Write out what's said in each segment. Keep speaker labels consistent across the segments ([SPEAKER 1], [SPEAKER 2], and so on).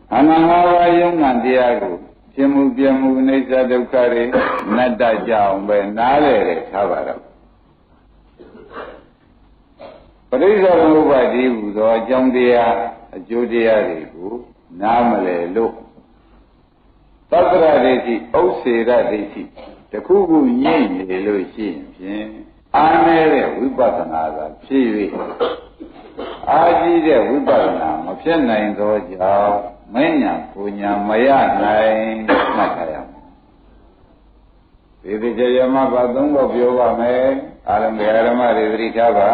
[SPEAKER 1] အနန္တဘာယုံနာတရားကိုဖြစ်မှုပြမှုအိဋ္ဌဒုက္ခတွေနတ္တကြောင့်ပဲနားလေတယ်ထားပါတော့ပရိစ္ဆေသမုပ္ပါဒိဟူသောအကြောင်းတရားအကျိုးတရားတွေကိုနားမလည်လို့သတ္တရဒိဋ္ဌိဥစ္စေရဒိဋ္ဌိတခုခုညှိနေလို့ရှိရင်ဖြင့်အားနည်းတဲ့ဝိပဿနာသာဖြစ်၍အားကြီးတဲ့ဝိပဿနာမဖြစ်နိုင်သောကြောင့်မဉ္ဇဏ်ပူညာမရနိုင်မှတ်ထားရမယ်ဒီကြရမဘာသုံးဖို့ပြောပါမယ်အာရမဓမ္မတွေသတိထားပါ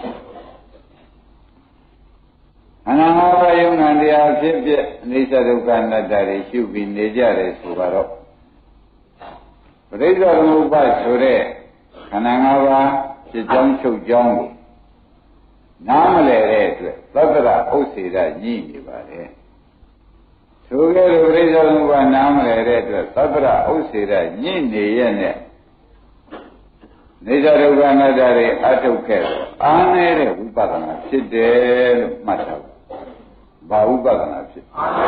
[SPEAKER 1] အနန္တဘာယုံနာတရားဖြစ်ဖြစ်အနိစ္စဒုက္ခအနတ္တတွေရှုပြီးနေကြတယ်ဆိုတော့ပရိစ္ဆေသမုပ္ပါဆိုတဲ့ခန္ဓာ၅ပါးဖြစ်ကြောင်းချုပ်ကြောင်းကိုနားမလည်တဲ့အတွက်သတ္တရဥစ္စေရညှိနေပါလေဆိုကြတဲ့ပရိစ္ဆေသမုပ္ပါနားမလည်တဲ့အတွက်သတ္တရဥစ္စေရညှိနေရဲ့နဲ့နေသဒုက္ခအနတ္တတွေအထုတ်ခဲ့တော့အားနည်းတဲ့ဝိပဿနာဖြစ်တယ်လို့မှတ်ထားဘာဝိပဿနာဖြစ်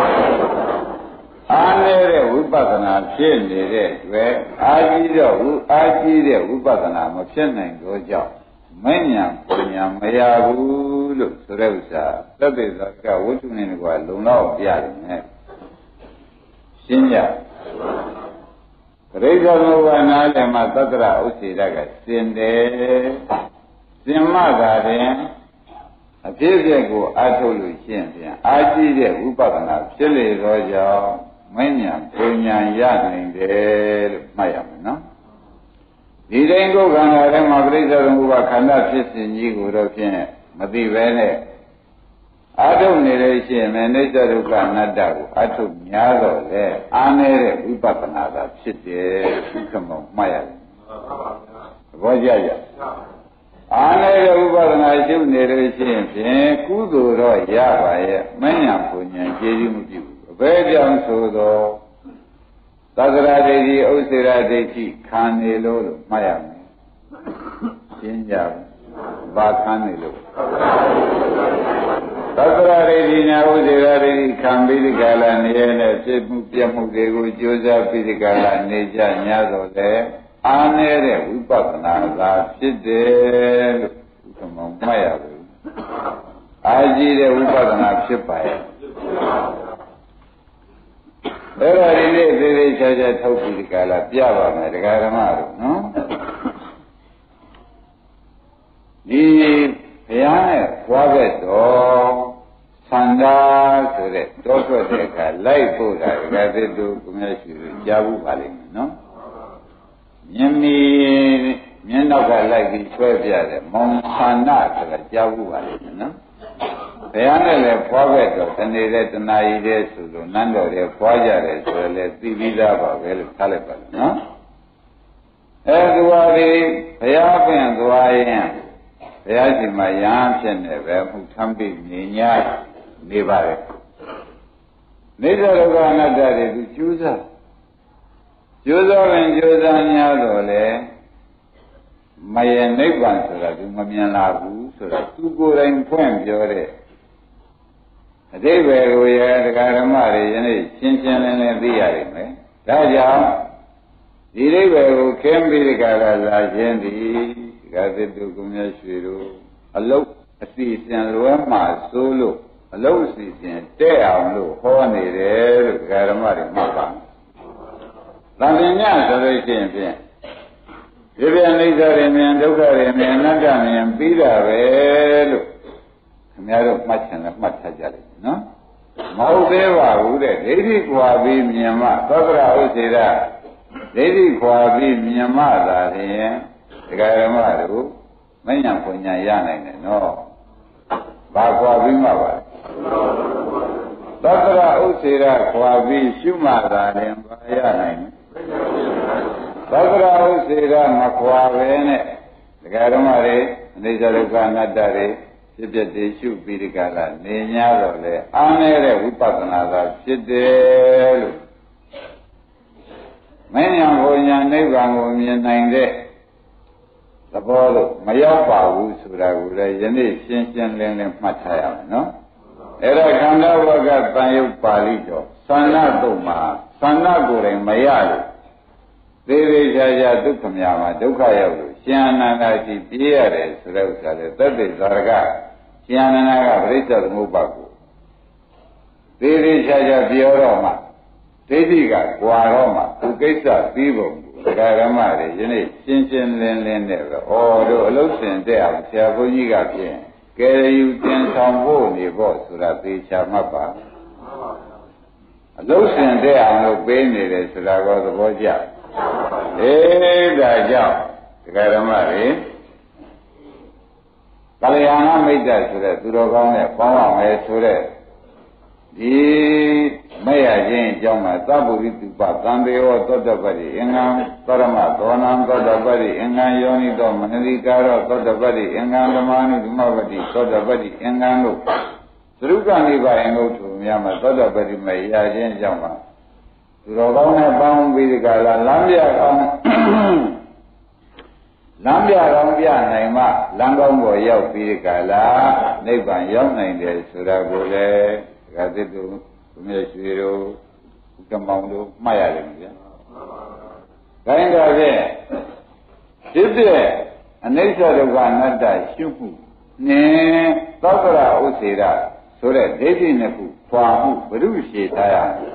[SPEAKER 1] အားနည်းတဲ့ဝိပဿနာဖြစ်နေတဲ့အတွက်အားကြီးတဲ့ဝိပဿနာမဖြစ်နိုင်တော့ကြောင့်မဉ္ဇဏ်ပညာမရဘူးလို့ဆိုတဲ့ဥစ္စာသတ္တေဇာကဝိတုနေကလုံလောက်ပြရတယ်နဲ့ရှင်းကြပရိစ္ဆေသမုပ္ပါနာလည်းမှသတ္တရဥစ္စေရကစင်တယ်စင်မှသာရင်အဖြစ်အပျက်ကိုအထုတ်လို့ရှင်းပြန်အာကြည့်တဲ့ဝိပဿနာဖြစ်လေသောကြောင့်မဉ္ဇဏ်ပညာရနိုင်တယ်လို့မှတ်ရမယ်နော်ဒီတိုင်းကိုယ်ခန္ဓာထဲမှာပရိစ္ဆေသမုပ္ပါခန္ဓာဖြစ်စဉ်ကြီးကိုတော့ဖြင့်မသိပဲနဲ့အထုတ်နေလို့ရှိရင်လည်းအိဋ္ဌဒုက္ခအနတ္တကိုအထုတ်များတော့လေအားနည်းတဲ့ဝိပဿနာသာဖြစ်တယ်ဒုက္ခမောမှတ်ရတယ်သဘောကျကြအားနည်းတဲ့ဝိပဿနာရှုနေလို့ရှိရင်ဖြင့်ကုသိုလ်တော့ရပါရဲ့မဉ္ဇဏ်ပူဉ္ဇဏ်ကျေးဇူးမပြုဘူးအဘယ်ကြောင့်ဆိုတော့သတ္တရာဒိဋ္ဌိဥစ္စေရဒိဋ္ဌိခံနေလို့မှတ်ရမယ်ရှင်းကြဘာခံနေလို့သတ္တရာဒိဋ္ဌိနဲ့ဥစ္စေရဒိဋ္ဌိခံပြီးဒီကလာနေရတဲ့ဖြစ်မှုပြမှုတွေကိုကြိုးစားပြီးဒီကလာနေကြ냐တော့လေအားနည်းတဲ့ဝိပဿနာသာဖြစ်တယ်လို့ဘုမောမှတ်ရဘူးအားကြီးတဲ့ဝိပဿနာဖြစ်ပါရဲ့အဲ့ဒါဒီနေ့သေးသေးချာချာထုတ်ပြီးဒီကလာပြပါမယ်ဒကာဓမ္မတို့နော်ဒီဘုရားနဲ့ဘွားဘက်တော်သန္တာဆိုတဲ့တောထွက်တဲ့အခါလိုက်ဖို့တာဒကာသစ်တို့ကိုမြတ်ရှိကြားဘူးပါလိမ့်မယ်နော်မြင်မီမျက်နောက်ကလိုက်ပြီးဆွဲပြတယ်မောင်သန္တာဆိုတာကြားဘူးပါလိမ့်မယ်နော်ဘုရားနဲ့လည်းဖွားဘက်တော့တနေ့တဲ့တနာရီတဲ့ဆိုလို့နန်းတော်တွေဖွားကြတယ်ဆိုတော့လည်းသိပြီးသားပါပဲလို့ထားလိုက်ပါလားနော်သူဟာဒီဘုရားပြန်သွားရင်ဘုရားရှင်မှာရဟန်းဖြစ်နေပဲမှုထမ်းပြီးနေ냐နေပါလေနေသဒုက္ခအနတ္တတွေသူကျိုးစားရင်ကျိုးစားများတော့လေမယနိဗ္ဗာန်ဆိုတာသူမမြင်လာဘူးဆိုတာသူကိုယ်တိုင်ဖွင့်ပြောတဲ့အတိပ္ပယ်ကိုရတရားဓမ္မတွေယနေ့ရှင်းရှင်းလင်းလင်းသိရလိမ့်မယ်ဒါကြောင့်ဒီအိဗယ်ကိုခင်းပြီးဒီကလာလာခြင်းသည်ဒီကသစ်တို့ကုမြတ်ရွှေတို့အလုတ်အစီအစဉ်လွဲမှာစိုးလို့အလုတ်အစီအစဉ်တဲ့အောင်လို့ဟောနေတယ်လို့ဒကာဓမ္မတွေမှတ်ပါသံဃာညဆိုလို့ရှိရင်ဖြင့်ဒီပြန်အိဋ္ဌတွေမြင်ဒုက္ခတွေမြင်အနတ္တမြင်ပြီးတာပဲလို့ခင်ဗျားတို့မှတ်ချင်လဲမှတ်ထားကြလိမ့်မယ်နော်မဟုတ်သေးပါဘူးတဲ့ဒိဋ္ဌိခွာပြီးမြင်မှသတ္တရဥစ္စေရဒိဋ္ဌိခွာပြီးမြင်မှသာဖြင့်ဒကာဓမ္မတို့မဉ္ဇဏ်ပညာရနိုင်တယ်နော်ဘာခွာပြီးမှပါသတ္တရဥစ္စေရခွာပြီးရှုမှသာရင်ဘာရနိုင်သတ္တရဥစ္စေရမခွာပဲနဲ့ဒကာဓမ္မတွေအနိစ္စဒုက္ခအနတ္တတွေဖြစ်ဖြစ်တည်ရှုပြီးဒီကလာနေ냐တော့လေအားနည်းတဲ့ဝိပဿနာသာဖြစ်တယ်လို့မဉ္ဇဏ်ဘုံညာနိဗ္ဗာန်ကိုမြင်နိုင်တဲ့သဘောလို့မရောက်ပါဘူးဆိုတာကိုလည်းယနေ့ရှင်းရှင်းလင်းလင်းမှတ်ထားရမယ်နော်အဲ့ဒါခန္ဓာဝကတန်ရုပ်ပါဠိတော်သန္နတုံမှာသန္နကိုယ်တိုင်မရလို့သေးသေးချာချာဒုက္ခများမှာဒုက္ခရောက်လို့ရှင်အနန္ဒာရှိပြေးရတယ်ဆိုတဲ့ဥစ္စာလေသက်သေဇာရကရှင်အနန္ဒာကပရိစ္ဆေသမုပ္ပါကိုသေးသေးချာချာပြောတော့မှဒိဋ္ဌိကကွာတော့မှသူကိစ္စပြီးပုံကိုဒကာရမတွေယနေ့ရှင်းရှင်းလင်းလင်းနဲ့ပဲဩတို့အလုတ်စင်တဲ့အောင်ဆရာဘုန်းကြီးကဖြင့်ကဲယူတင်ဆောင်ဖို့နေဖို့ဆိုတာသေချာမှတ်ပါအလုတ်စင်တဲ့အောင်လို့ပေးနေတယ်ဆိုတာကိုသဘောကျဒါကြောင့်ဒကာရမတွေကလျာဏမိတ်တဆိုတဲ့သူတော်ကောင်းနဲ့ပေါင်းအောင်လဲဆိုတဲ့ဒီမဲ့ရခြင်းအကြောင်းမှာသဗ္ဗုရိတုပသံတေဝသောတပတ္တိအင်္ဂံသောရမသောနံသောတပတ္တိအင်္ဂံယောနိသောမနတိကာရောသောတပတ္တိအင်္ဂံဓမ္မာနုဓမ္မပတ္တိသောတပတ္တိအင်္ဂံတို့သရုပ်ကနိဗ္ဗာန်ကိုထူများမှာသောတပတ္တိမဲ့ရခြင်းအကြောင်းမှာသူတော်ကောင်းနဲ့ပေါင်းပြီးဒီကလာလမ်းပြကောင်းလမ်းပြကောင်းပြနိုင်မှလမ်းကောင်းပေါ်ရောက်ပြီးဒီကလာနိဗ္ဗာန်ရောက်နိုင်တယ်ဆိုတာကိုလည်းဒကာသစ်တို့ဘုရားရွှေတို့ဥက္ကမောင်တို့မှတ်ရတယ်ဗျာ။ဒါရင်ဒါဖြင့်ဖြစ်တဲ့အနိစ္စဒုက္ခအနတ္တရှုမှုနဲ့သောကရဥစေရဆိုတဲ့ဒိဋ္ဌိနှစ်ခုခွာမှုဘုရုရှိထားရမယ်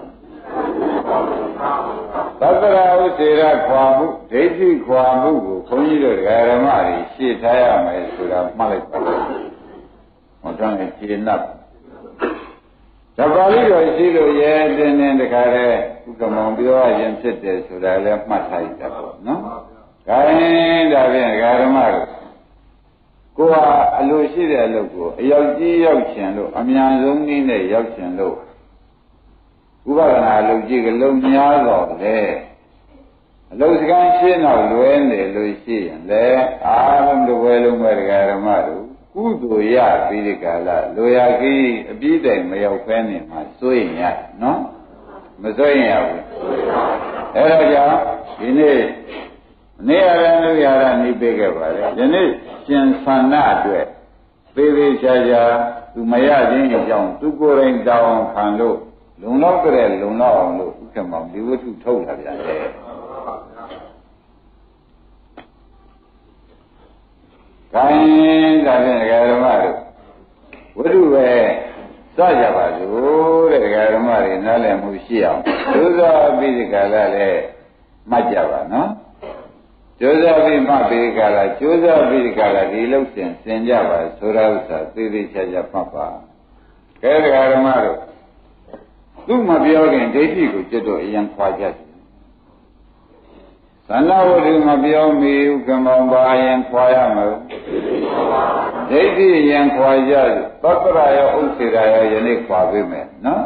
[SPEAKER 1] ။သောကရဥစေရခွာမှုဒိဋ္ဌိခွာမှုကိုခွန်ကြီးတို့ဓမ္မတွေရှင်းထားရမယ်ဆိုတာမှတ်လိုက်ပါဦး။ဟောတော့ရှင်း납ဓပါဠိတော်ရှိလို့ရဲတင်းတင်းတခါတည်းဥက္ကမောင်ပြောရရင်ဖြစ်တယ်ဆိုတာလည်းမှတ်ထားရတာပေါ့နော်။ဒါရင်ဒါဖြင့်ဓမ္မတို့ကိုယ်ဟာအလိုရှိတဲ့အလုပ်ကိုအရောက်ကြီးရောက်ချင်လို့အမြန်ဆုံးနည်းနဲ့ရောက်ချင်လို့ဥပဒနာအလုပ်ကြီးကလုံးများတော့လေအလုပ်စကမ်းရှင်းတော့လွယ်နေလို့ရှိရင်လေအားလုံးတစ်ပွဲလုံးပဲဓမ္မတို့ကုသိုလ်ရပြီးဒီကလာလိုရာကြီးအပြည့်တိုင်မရောက်ဖဲနေမှာစိုးရင်ရနော်မစိုးရင်ရဘူးအဲဒါကြောင့်ဒီနေ့နေရတဲ့လူရတာနေပေးခဲ့ပါလေဒီနေ့ရှင်ဆန္ဒအတွက်သေးသေးချာချာသူမရခြင်းအကြောင်းသူကိုယ်တိုင်တောင်းခံလို့လုံလောက်ကြတဲ့လုံလောက်အောင်လို့ဥက္ကမောင်ဒီဝတ္ထုထုတ်လာပြန်တယ်ခိုင်းဒါဖြင့်ဓမ္မတို့ဝိတုပဲစကြပါစို့တဲ့ဓမ္မတွေနားလည်မှုရှိအောင်ဒုစရပိဋကလာလည်းမှတ်ကြပါနော်ဒုစရပိမှတ်ပိဋကလာကျိုးစပိဋကလာဒီလုံးစင်ကြပါဆိုတာဥစ္စာသေသေးချာချာမှတ်ပါကဲဓမ္မတို့သူမပြောခင်ဒိဋ္ဌိကိုကျွတ်တော့အရင်ခွာကြတယ်သန္နဝတ္ထုမပြောမီဥက္ကမောင်ပါရင်ခွာရမယ်ဒိဋ္ဌိရင်ခွာရသတ္တရာရောဥစ္စေရာရောယနေ့ခွာပေးမယ်နော်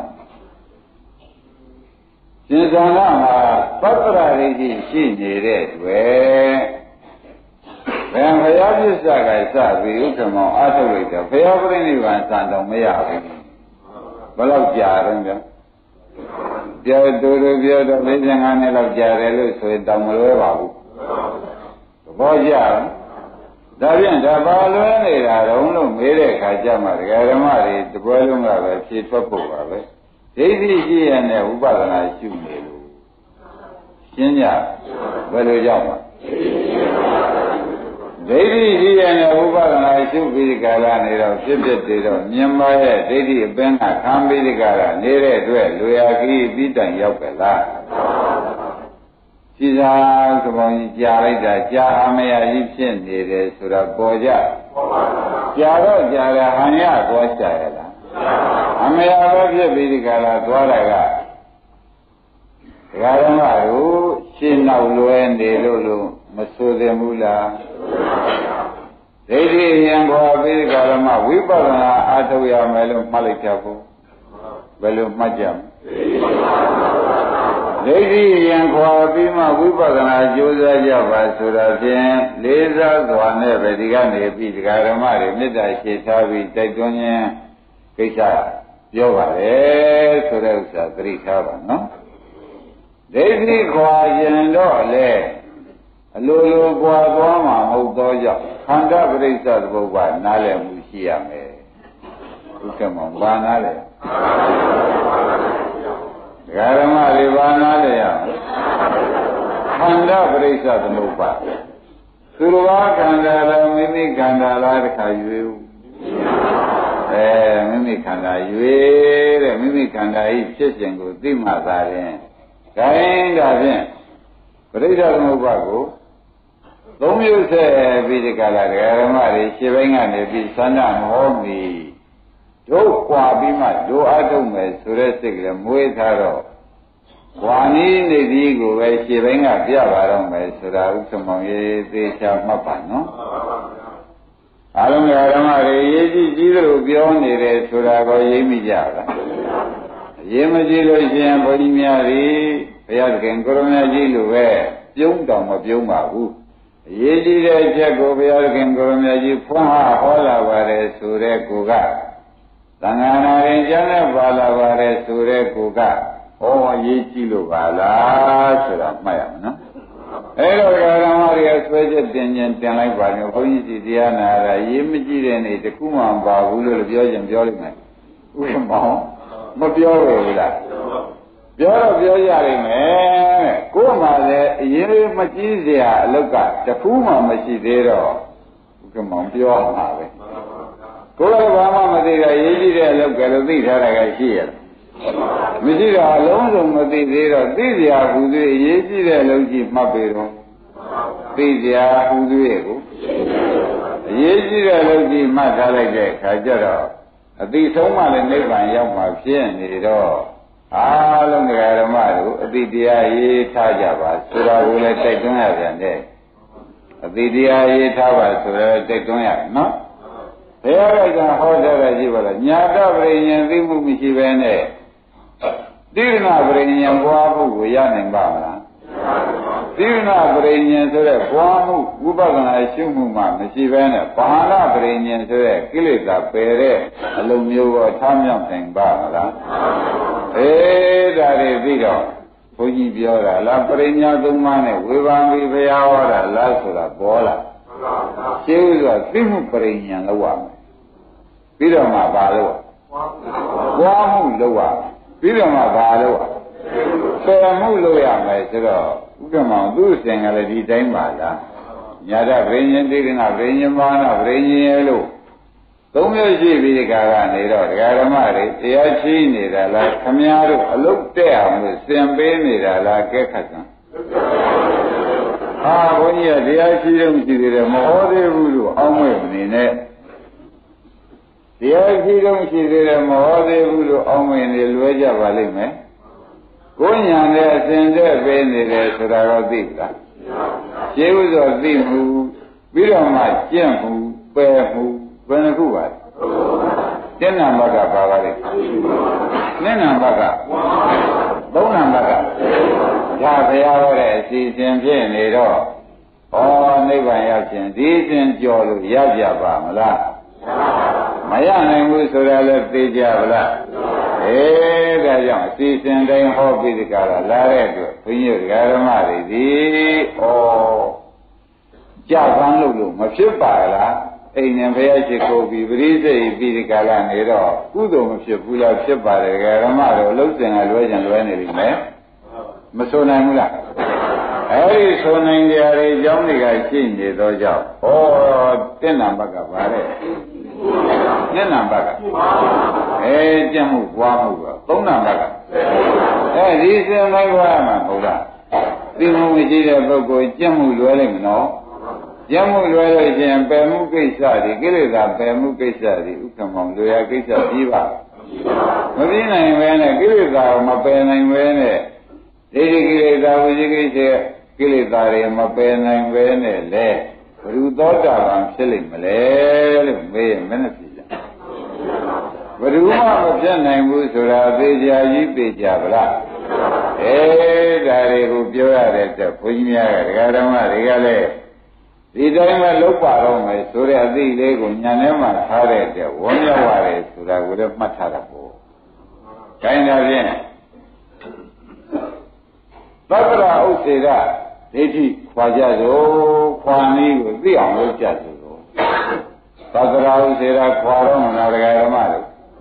[SPEAKER 1] ရှင်သာနာမှာသတ္တရာဒိဋ္ဌိရှိနေတဲ့တွေ့ဘယ်ဘုရားပြစ္ဆကစပြီးဥက္ကမောင်အားထုတ်လိုက်တော့ဘုရားပြိဋိဘံစံတော်မရဘူးဘယ်လောက်ကြာတော့ဗျာပြောတူပြောတော့55နှစ်လောက်ကြာတယ်လို့ဆိုရင်တောင်မလွဲပါဘူးသဘောကျဒါဖြင့်ဒါပါလွဲနေတာတော့လို့မေးတဲ့အခါကျမှဒကာဓမ္မတွေတပွဲလုံးကပဲဖြေထွက်ဖို့ပါပဲဒိဋ္ဌိရှိရတဲ့ဥပဒနာရှုနေလို့ရှင်းကြဘယ်လိုကြောင့်ပါဒိဋ္ဌိရှိရတဲ့ဥပဒနာရှုပြီးကာလနေတော့ဖြစ်ဖြစ်တည်တော့မြင်ပါရဲ့ဒိဋ္ဌိအပင်ကခံပြီးကာလနေတဲ့အတွက်လူရကြီးပြီးတိုင်ရောက်ပဲလားရှိသာကပောင်ကြီးကြားလိုက်တာကြားအမရကြီးဖြစ်နေတယ်ဆိုတာပေါ်ကြကြားတော့ကြားရဟန်ရသွားချရလားအမရပဲဖြစ်ပြီးဒီကာလသွားတာကဒကာဓမ္မတို့ရှင်းနောက်လွယ်နေလို့မဆိုသင့်ဘူးလားဒိဋ္ဌိယံခေါ်ပြီးကာလမှာဝိပဿနာအားထုတ်ရမယ်လို့မှတ်လိုက်ကြဖို့ဘယ်လိုမှတ်ကြမလဲဒိဋ္ဌိယံခေါ်ပြီးမှဝိပဿနာကြိုးစားကြပါဆိုတာဖြင့်လေးစားစွာနဲ့ပဲဒီကနေပြီးဒကာဓမ္မတွေမေတ္တာရှိထားပြီးတိုက်တွန်းခြင်းကိစ္စပြောပါလေဆိုတဲ့ဥစ္စာသတိထားပါနော်ဒိဋ္ဌိခေါ်ရင်တော့လေအလိုလိုပွားသွားမှာမဟုတ်တော့ကြောင့်ခန္ဓာပရိစ္ဆေသမုပ္ပါနားလည်မှုရှိရမယ်ဥက္ကမောဘာနာလေဒကာဓမ္မတွေဘာနာလေရခန္ဓာပရိစ္ဆသမုပ္ပါသူတော်ဘာခန္ဓာလားမိမိခန္ဓာလားတခါရွေးဦးမိမိခန္ဓာရွေးတဲ့မိမိခန္ဓာဤဖြစ်စဉ်ကိုသိမှသာရင်ခိုင်းတာဖြင့်ပရိစ္ဆသမုပ္ပါကိုသုံးမျိုးဆက်ပြီးဒီကလာဒကာဓမ္မတွေရှင်းပိုင်းကနေပြီးသန္တာမဟောမီတို့ကွာပြီးမှတို့အထုတ်မယ်ဆိုတဲ့စိတ်ကလေးမွေးထားတော့ဝါနီးနေဒီကိုပဲရှင်းပိုင်းကပြပါတော့မယ်ဆိုတာဥက္ကမောင်ရေးသေချာမှတ်ပါနော်အားလုံးဒကာဓမ္မတွေရေးကြည့်ကြည့်လို့ပြောနေတယ်ဆိုတာကိုရေးမိကြလားရေးမကြည့်လို့ရှိရင်ဘုန်းကြီးများတွေဘုရားသခင်ကိုရမကြီးလိုပဲပြုံးတော်မပြုံးပါဘူးအရေးကြီးတဲ့အချက်ကိုဘုရားခင်ကိုရမကြီးဖွင့်ဟောလာပါတယ်ဆိုတဲ့ကိုကသံဃာနာရင်ကျမ်းနဲ့ပါလာပါတယ်ဆိုတဲ့ကိုကဟောအရေးကြီးလို့ပါလားဆိုတာမှတ်ရမယ်နော်အဲ့တော့ဓမ္မတွေကဆွဲချက်တင်ခြင်းတင်လိုက်ပါမျိုးဘုန်းကြီးစီတရားနာတာရေးမကြည့်တဲ့နေ့တခုမှမပါဘူးလို့ပြောရင်ပြောလိမ့်မယ်ဥပမောင်မပြောရဘူးလားပြောတော့ပြောရလိမ့်မယ်ကိုယ်မှလည်းအရေးမကြီးเสียအလုတ်ကတခုမှမရှိသေးတော့ဥက္ကမောင်ပြောမှာပဲကိုယ်လည်းဘာမှမသိတာရေးကြည့်တဲ့အလုတ်ကလည်းသိထားတာကရှိရလားမရှိတော့အလုံးစုံမသိသေးတော့သိเสียဟူသေးအရေးကြည့်တဲ့အလုတ်ကြီးမှတ်ပေတော့သိเสียဟူသေးကိုအရေးကြည့်တဲ့အလုတ်ကြီးမှတ်ထားလိုက်တဲ့အခါကျတော့အတိဆုံးမှလည်းနိဗ္ဗာန်ရောက်မှာဖြစ်နေတော့အားလုံးဓမ္မတို့အတိတရားရေးထားကြပါဆိုတာကိုလည်းတိုက်တွန်းရပြန်တဲ့အတိတရားရေးထားပါဆိုတော့တိုက်တွန်းရနော်ဘုရားကဟောထားတာရှိပါလားညာတပရိညာသိမှုမရှိဘဲနဲ့တိရဏပရိညာပွားမှုကိုရနိုင်ပါမလားတိရဏပရိညာဆိုတဲ့ပွားမှုဝိပဿနာရှုမှုမှမရှိဘဲနဲ့ဘာဝနာပရိညာဆိုတဲ့ကိလေသာပယ်တဲ့အလုံးမျိုးကိုထားမြောက်နိုင်ပါမလားဒါတွေပြီးတော့ဘုန်းကြီးပြောတာလားပရိညာသုံးပါးနဲ့ဝေဘာမီဘုရားဟောတာလားဆိုတာပေါ်လာရှင်းဥစွာသိမှုပရိညာလောက်ရမယ်ပြီးတော့မှဘာလို့ပွားမှုလောက်ရပြီးတော့မှဘာလို့ပယ်မှုလုပ်ရမယ်ဆိုတော့ဥက္ကမောင်သူ့အစဉ်ကလည်းဒီတိုင်းပါလားညာတပရိညာတိရဏပရိညာမာနပရိညာလို့သုံးမျိုးရှိပြီးဒီကကနေတော့ဒကာဓမ္မတွေတရားရှိနေတာလားခမည်းတော်အလုတ်တက်အောင်လို့သင်ပေးနေတာလားကဲခတ်စမ်းဘုန်းကြီးကတရားရှိတော့ရှိသေးတယ်မဟောသေးဘူးလို့အောင်းမဲ့နေနဲ့တရားရှိတော့ရှိသေးတယ်မဟောသေးဘူးလို့အောင်းမဲ့နေလွဲကြပါလိမ့်မယ်ကိုယ်ညာနဲ့အစဉ်သက်ပေးနေတယ်ဆိုတာတော့သိလားရှင်းဥစွာသိမှုပြီးတော့မှကျင့်မှုပယ်မှုဘယ်နှခုပါလဲတင်းနံဘက်ကပါပါလေနင်းနံဘက်ကသုံးနံဘက်ကဒါဘုရားဟောတဲ့အစီအစဉ်ဖြစ်နေတော့နိဗ္ဗာန်ရောက်ခြင်းဒီစဉ်ကြော်လို့ရကြပါမလားမရနိုင်ဘူးဆိုတာလည်းသိကြပါလားဒါကြောင့်အစီအစဉ်တိုင်းဟောပြီးဒီကလာလာတဲ့အတွက်ဘုန်းကြီးဓမ္မတွေဒီကြပန်းလို့မဖြစ်ပါလားအိမ်နဲ့ဘုရားရှိခိုးပြီးပရိသေပြီးဒီကလာနေတော့ကုသိုလ်မဖြစ်ဘူးလားဖြစ်ပါတယ်ဓမ္မတို့အလုံးစင်ကလွဲကြံလွဲနေပြီမယ်မဆိုနိုင်ဘူးလားအဲဒီဆိုနိုင်ကြရတဲ့အကြောင်းတွေကရှိနေသောကြောင့်တင့်နံဘက်ကပါတဲ့တင့်နံဘက်ကကြက်မှုပွားမှုကသုံးနံဘက်ကဒီစင်လိုက်ပါမှာဟုတ်လားသိမှုမရှိတဲ့ပုဂ္ဂိုလ်ကြက်မှုလွဲလိုက်မနော်ကြက်မှုလွဲလို့ရှိရင်ပယ်မှုကိစ္စဒီကိလေသာပယ်မှုကိစ္စဒီဥက္ကမောင်လွယ်ရာကိစ္စပြီးပါမပြီးနိုင်ပဲနဲ့ကိလေသာကိုမပယ်နိုင်ပဲနဲ့ဒီကိလေသာဝိသိကိစ္စကိလေသာတွေမပယ်နိုင်ပဲနဲ့လေဘုရုသောတာပန်ဖြစ်လိမ့်မလဲလို့မေးရင်မနဲ့ဖြစ်ကြဘယ်သူမှမဖြစ်နိုင်ဘူးဆိုတာသေချာကြီးသိကြဗလားဒါတွေကိုပြောရတဲ့အတွက်ဘုန်းကြီးများကဒကာဓမ္မတွေကလည်းဒီတိုင်းမှာလုတ်ပါတော့မယ်ဆိုတဲ့အသိလေးကိုညာထဲမှာထားတဲ့အတွက်ဝန်းရောက်ရတယ်ဆိုတာကိုလည်းမှတ်ထားတာပေါ့။ခိုင်းတာဖြင့်သတ္တရာဥစ္စေကဒိဋ္ဌိခွာကြစို့ခွာနည်းကိုသိအောင်လုပ်ကြစို့သတ္တရာဥစ္စေကခွာတော့မလားဒကာဓမ္မတို့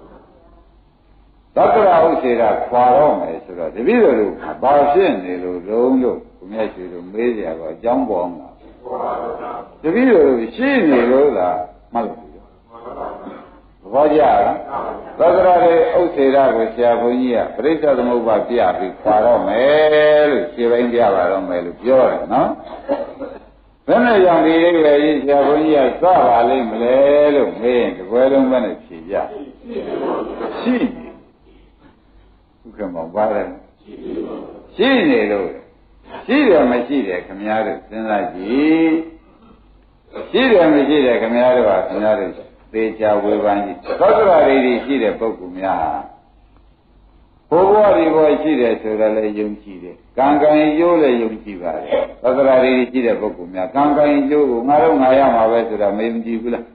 [SPEAKER 1] သတ္တရာဥစေတာခွာတော့မယ်ဆိုတော့တပည့်တော်တို့ဘာဖြစ်နေလို့လုံးလို့ကိုမြတ်ရှိတို့မေးကြတော့အကြောင်းပေါ်မှာတပည့်တော်တို့ရှိနေလို့လားမှတ်လို့ဘောကြလားသတ္တရာတွေဥစေတာကိုဆရာဘုန်းကြီးကပရိစ္ဆေသမုပ္ပါပြပြီးခွာတော့မယ်လို့ခြေပိုင်းပြပါတော့မယ်လို့ပြောတယ်နော်ဘယ်နဲ့ကြောင့်ဒီအိဗယ်ကြီးဆရာဘုန်းကြီးကစပါလိမ့်မလဲလို့မေးရင်တပွဲလုံးပဲနဲ့ဖြေကြရှိနေဥက္ကမောပါတယ်ရှိနေလို့ရှိတယ်မရှိတယ်ခင်ဗျားတို့စဉ်းစားကြည့်ရှိတယ်မရှိတယ်ခင်ဗျားတို့ကခင်ဗျားတို့သေချာဝေဖန်ကြည့်သောတရာတွေရှိတဲ့ပုဂ္ဂိုလ်များဘိုးဘွားဒီဘောရှိတယ်ဆိုတော့လည်းယုံကြည်တယ်ကံကံကျိုးလည်းယုံကြည်ပါတယ်သောတရာတွေရှိတဲ့ပုဂ္ဂိုလ်များကံကံကျိုးကိုငါတို့ငါရမှာပဲဆိုတာမယုံကြည်ဘူးလား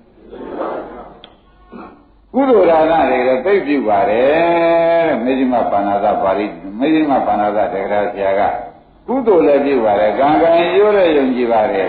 [SPEAKER 1] ကုသိုလ်ဒါနတွေလည်းသိပြုပါတယ်တဲ့မေဇိမပါဏာသပါဠိမေဇိမပါဏာသတက္ကရာဆရာကကုသိုလ်လည်းပြုပါတယ်ကံကံကျိုးလည်းယုံကြည်ပါတယ်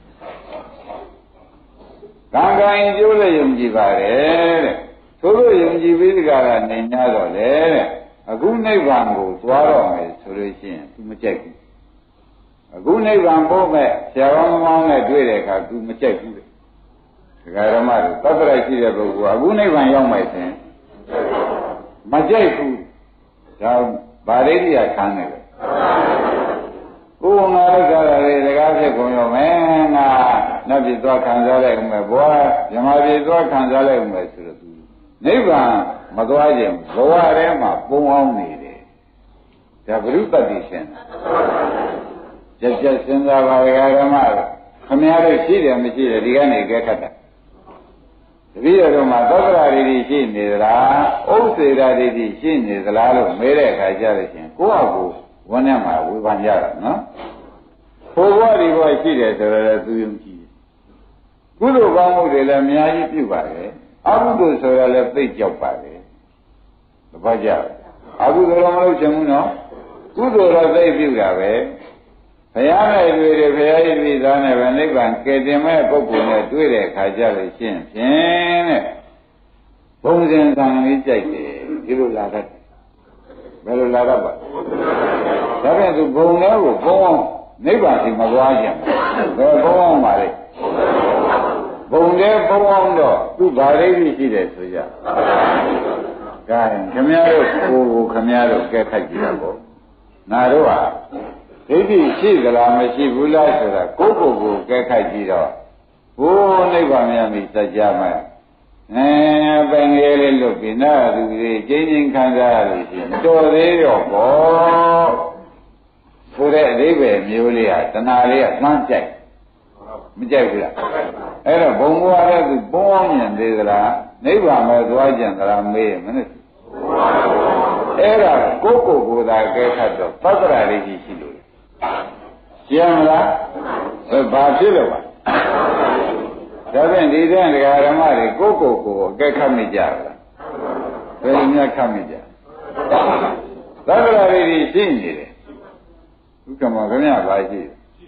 [SPEAKER 1] ကံကံကျိုးလည်းယုံကြည်ပါတယ်တဲ့သို့လို့ယုံကြည်ပြီးကြတာနေ냐တော့လေတဲ့အခုနိဗ္ဗာန်ကိုသွားတော့မယ်ဆိုလို့ရှိရင် तू မကြိုက်ဘူးအခုနိဗ္ဗာန်ပို့မဲ့ဆရာတော်မောင်းနဲ့တွေ့တဲ့အခါ तू မကြိုက်ဘူးဒကာဓမ္မတွေသတ္တရရှိတဲ့ပုဂ္ဂိုလ်အခုနိဗ္ဗာန်ရောက်မယ်ဆိုရင်မကြိုက်ဘူးဒါဗာရိတိယခံနေတယ်ကိုယ်ငါလည်းကြတာလေတကားဖြစ်ကုန်ရောမယ်ငါနတ်ပြည်သွားခံစားလိုက်ဦးမယ်ဘွားဇမပြည်သွားခံစားလိုက်ဦးမယ်ဆိုတော့ तू နိဗ္ဗာန်မသွားခြင်းဘဝထဲမှာပုံအောင်နေတယ်ဒါဘုရုတ္တိရှင်ကြက်ကြက်စဉ်းစားပါရဲ့ဓမ္မခမည်းတော်ရှိတယ်မရှိတယ်ဒီကနေကြက်ခတ်တာတပည့်တော်မှာသောတရာတွေရှိနေသလားဥစ္စေရာတွေရှိနေသလားလို့မေးတဲ့အခါကျလို့ရှင်ကိုယ့်အကူဝန်းထဲမှာဝေဖန်ကြတာနော်ဘိုးဘွားဒီဘွားရှိတယ်ဆိုတော့သူယုံကြည်ကုသိုလ်ကောင်းမှုတွေလည်းအများကြီးပြုပါတယ်အကုသိုလ်ဆိုရလည်းသိကြောက်ပါတယ်တပတ်ကြအကုသိုလ်တော့မလုပ်ချင်ဘူးနော်ကုသိုလ်တော့သိပြုတာပဲဘုရားနဲ့တွေ့တယ်ဘုရားရဲ့ပြည်သားနဲ့ပဲနိဗ္ဗာန်ကယ်တင်မဲ့ပုဂ္ဂိုလ်နဲ့တွေ့တဲ့အခါကျလို့ရှင်းဖြင့်တဲ့ဘုံစဉ်သံလေးကြိုက်တယ်ဒီလိုလာတတ်ဘယ်လိုလာတတ်ပါဒါပြန်သူဘုံလေးကိုဘုံအောင်နိဗ္ဗာန်စီမသွားကြဘူးဘယ်ဘုံအောင်ပါလဲဘုံလေးဘုံအောင်တော့သူဗာရိတိရှိတယ်ဆိုကြကဲခင်ဗျားတို့ကိုခင်ဗျားတို့ကဲခိုက်ကြည့်တာပေါ့ငါတို့ဟာဒိဋ္ဌိရှိသလားမရှိဘူးလားဆိုတာကိုယ့်ကိုယ်ကိုကဲခိုက်ကြည့်တော့ဘိုးနိဗ္ဗာန်မြတ်မိစัจ जा မှာပင်ငယ်လေးလွတ်ပြီးနာသူတွေကျင်းချင်းခံစားရလို့ရှိရင်မတော်သေးတော့ဘောဆိုတဲ့အဓိပ္ပာယ်မျိုးလေးဟာတဏှာလေးကသမ်းကြိုက်မကြိုက်ဘူးလားအဲ့တော့ဘုံဘွားလည်းသူပုံအောင်မြင်သေးသလားနိဗ္ဗာန်ပဲသွားကြံသလားမေးရင်မနဲ့အဲ့ဒါကိုယ့်ကိုယ်သာကဲခတ်တော့သတ္တရာလေးကြီးရှိလို့ရှင်းမလားဘာဖြစ်လို့ပါဒါဖြင့်ဒီတဲ့ဒကာဓမ္မတွေကိုယ့်ကိုယ်အကဲခတ်မိကြလားဘယ်လိုများခတ်မိကြသတ္တရာလေးကြီးရှိနေတယ်ဥက္ကမခင်ဗျာပါရှိ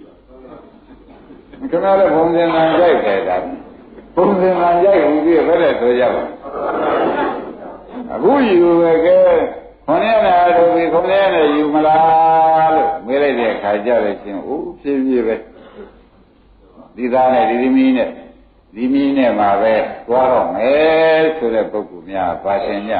[SPEAKER 1] ခင်ဗျားလည်းဘုံသင်္ကန်းကြိုက်တယ်ဒါဘုံသင်္ကန်းကြိုက်ဘူးပြည့်ဘယ်နဲ့ဆိုကြပါအခုယူပဲကဲခொနည်းနဲ့တို့ဒီခொနည်းနဲ့ယူမလားလို့မေးလိုက်တဲ့အခါကျတော့ချင်းအိုးဖြည်းဖြည်းပဲဒီသားနဲ့ဒီသမီးနဲ့ဒီမီးနဲ့မှာပဲသွားတော့မယ်ဆိုတဲ့ပုဂ္ဂိုလ်များပါတင်ကြ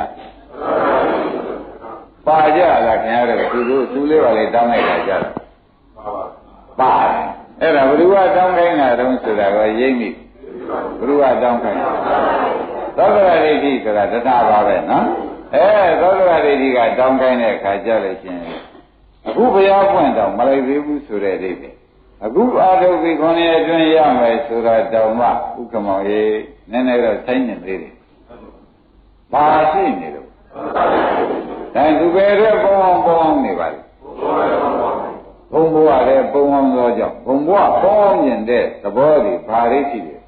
[SPEAKER 1] ပါကြလားခင်ဗျားတို့သူလေးပါလေတောင်းလိုက်တာကြတယ်ပါအဲ့ဒါဘ누구ကတောင်းခိုင်းတာတုံးဆိုတာကရိမ့်မိဘ누구ကတောင်းခိုင်းသောတရဒိဋ္ဌိဆိုတာတဏှာပါပဲနော်သောတရဒိဋ္ဌိကတောင်းခိုင်းတဲ့အခါကျလို့ရှင်အခုဘုရားပွင့်တော့မလိုက်သေးဘူးဆိုတဲ့ဒိဋ္ဌိအခုအာထုပ်ပြီး9ရက်အတွင်းရမယ်ဆိုတာတောင်မှဥက္ကမောင်ရေနည်းနည်းတော့ဆိုင်နေသေးတယ်ဘာရှိနေလို့ဒါသူပဲတော့ပုံအောင်နေပါလေဘုံဘဝလည်းပုံအောင်သောကြောင့်ဘုံဘဝပုံအောင်မြင်တဲ့သဘောတွေဘာတွေရှိတယ်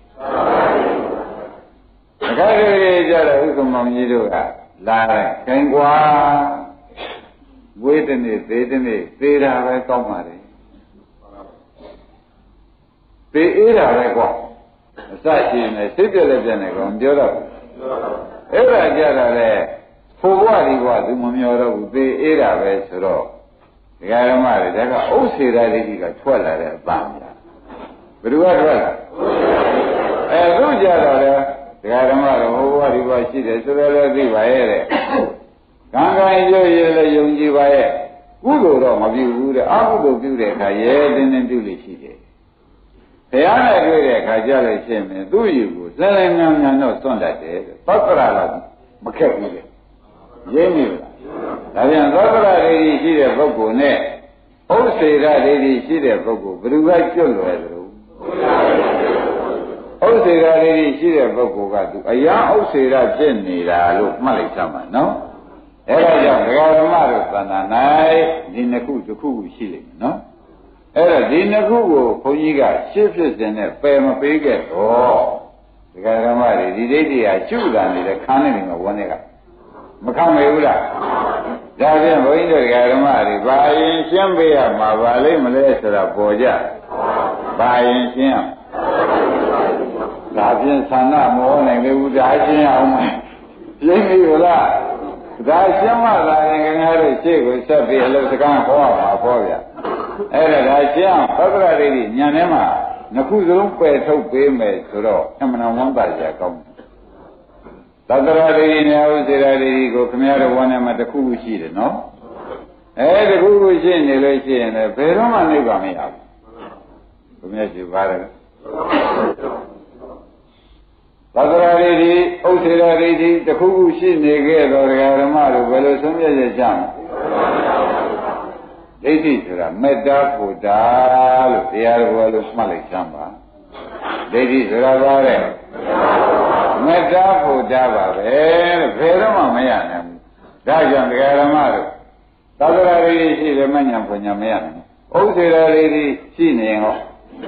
[SPEAKER 1] အခါကြီးကြတော့ဥက္ကမောင်ကြီးတို့ကလာတယ်ခင်ကွာဝေဒနေသေးတယ်သေတာပဲကောင်းပါလေသေအေးတာပဲကွာအစရှိနေစိတ်ပြည့်လည်းပြည့်နေကောင်ပြောတော့အဲ့ဒါကြတာလေဖို့ဘဝဒီဘဝသူမမျောတော့ဘူးသေအေးတာပဲဆိုတော့ဒကာဓမ္မတွေဒါကဥစ္စေရာဒိဋ္ဌိကထွက်လာတဲ့အပန်းများဘယ်သူကထွက်လာသူကြတော့လေဒကာဓမ္မတို့ဟိုဘဝဒီဘဝရှိတယ်ဆိုတော့လည်းသိပါရဲ့တဲ့ကံကံရွရလည်းယုံကြည်ပါရဲ့ကုသိုလ်တော့မပြုဘူးတဲ့အကုသိုလ်ပြုတဲ့အခါရဲတင်းတင်းပြုလို့ရှိတယ်ဘုရားနဲ့တွေ့တဲ့အခါကြလို့ရှိရင်သူ့ယူကိုလှလဲငန်းငန်းတော့သွန့်တတ်တယ်သောတရလာမခက်ဘူးလေရင်းမိလားဒါပြန်သောတရဒိဋ္ဌိရှိတဲ့ပုဂ္ဂိုလ်နဲ့ဥစ္စေရဒိဋ္ဌိရှိတဲ့ပုဂ္ဂိုလ်ဘယ်သူကကျွတ်လွယ်သလဲဥစ္စေရဒိဋ္ဌိရှိတဲ့ပုဂ္ဂိုလ်ကသူအရာဥစ္စေရဖြစ်နေတာလို့မှတ်လိုက်ကြမှာနော်အဲဒါကြောင့်ဒကာဓမ္မတို့သဏ္ဍာန်၌ဒီနှစ်ခုတစ်ခုရှိလိမ့်မယ်နော်အဲ့တော့ဒီနှစ်ခုကိုဘုန်းကြီးကရှင်းဖြစ်စဉ်နဲ့ပယ်မပေးခဲ့တော့ဒကာဓမ္မတွေဒီဒိဋ္ဌိဟာရှုတာနေတဲ့ခန်းနေတယ်မှာဝန်းနေကမခံမေဘူးလားဒါဖြင့်ဘုန်းကြီးတို့ဒကာဓမ္မတွေဘာရင်ရှင်းပေးရမှာပါလိမ့်မလဲဆိုတာပေါ်ကြဘာရင်ရှင်းဒါဖြင့်သံဃာမဟုတ်နိုင်ဘူးဒါရှင်းအောင်မယ်ရှင်းပြီလားဒါရှင်းမှသာရင်ခင်ဗျားတို့ရှေ့ကိုဆက်ပြီးအလုပ်စကားဟောရမှာပေါ့ဗျာအဲ့ဒါရှင်းအောင်သတ္တရဒိဋ္ဌိဉာဏ်ထဲမှာနှစ်ခုစလုံးပယ်ထုတ်ပေးမယ်ဆိုတော့အမှန်ဝမ်းသာကြကောင်းတယ်သတ္တရဒိဋ္ဌိနဲ့ဥစ္စေရဒိဋ္ဌိကိုခင်ဗျားတို့ဝမ်းထဲမှာတစ်ခုခုရှိတယ်နော်တစ်ခုခုရှိနေလို့ရှိရင်လည်းဘယ်တော့မှနိဗ္ဗာန်မရဘူးခင်ဗျားရှိပါတယ်သတ္တရာဒိဋ္ဌိဥစ္စေရဒိဋ္ဌိတစ်ခုခုရှိနေခဲ့တော့ဒကာဓမ္မတို့ဘယ်လိုဆုံးဖြတ်ချက်ချမလဲဒိဋ္ဌိဆိုတာမေတ္တာဘုဒ္ဓလို့တရားတော်လို့မှတ်လိုက်ချမ်းပါဒိဋ္ဌိဆိုတာဘာလဲမေတ္တာဘုဒ္ဓပါပဲလို့ဘယ်တော့မှမရနိုင်ဘူးဒါကြောင့်ဒကာဓမ္မတို့သတ္တရာဒိဋ္ဌိရှိတယ်မညာဘုညာမရနိုင်ဘူးဥစ္စေရဒိဋ္ဌိရှိနေရင်ဟော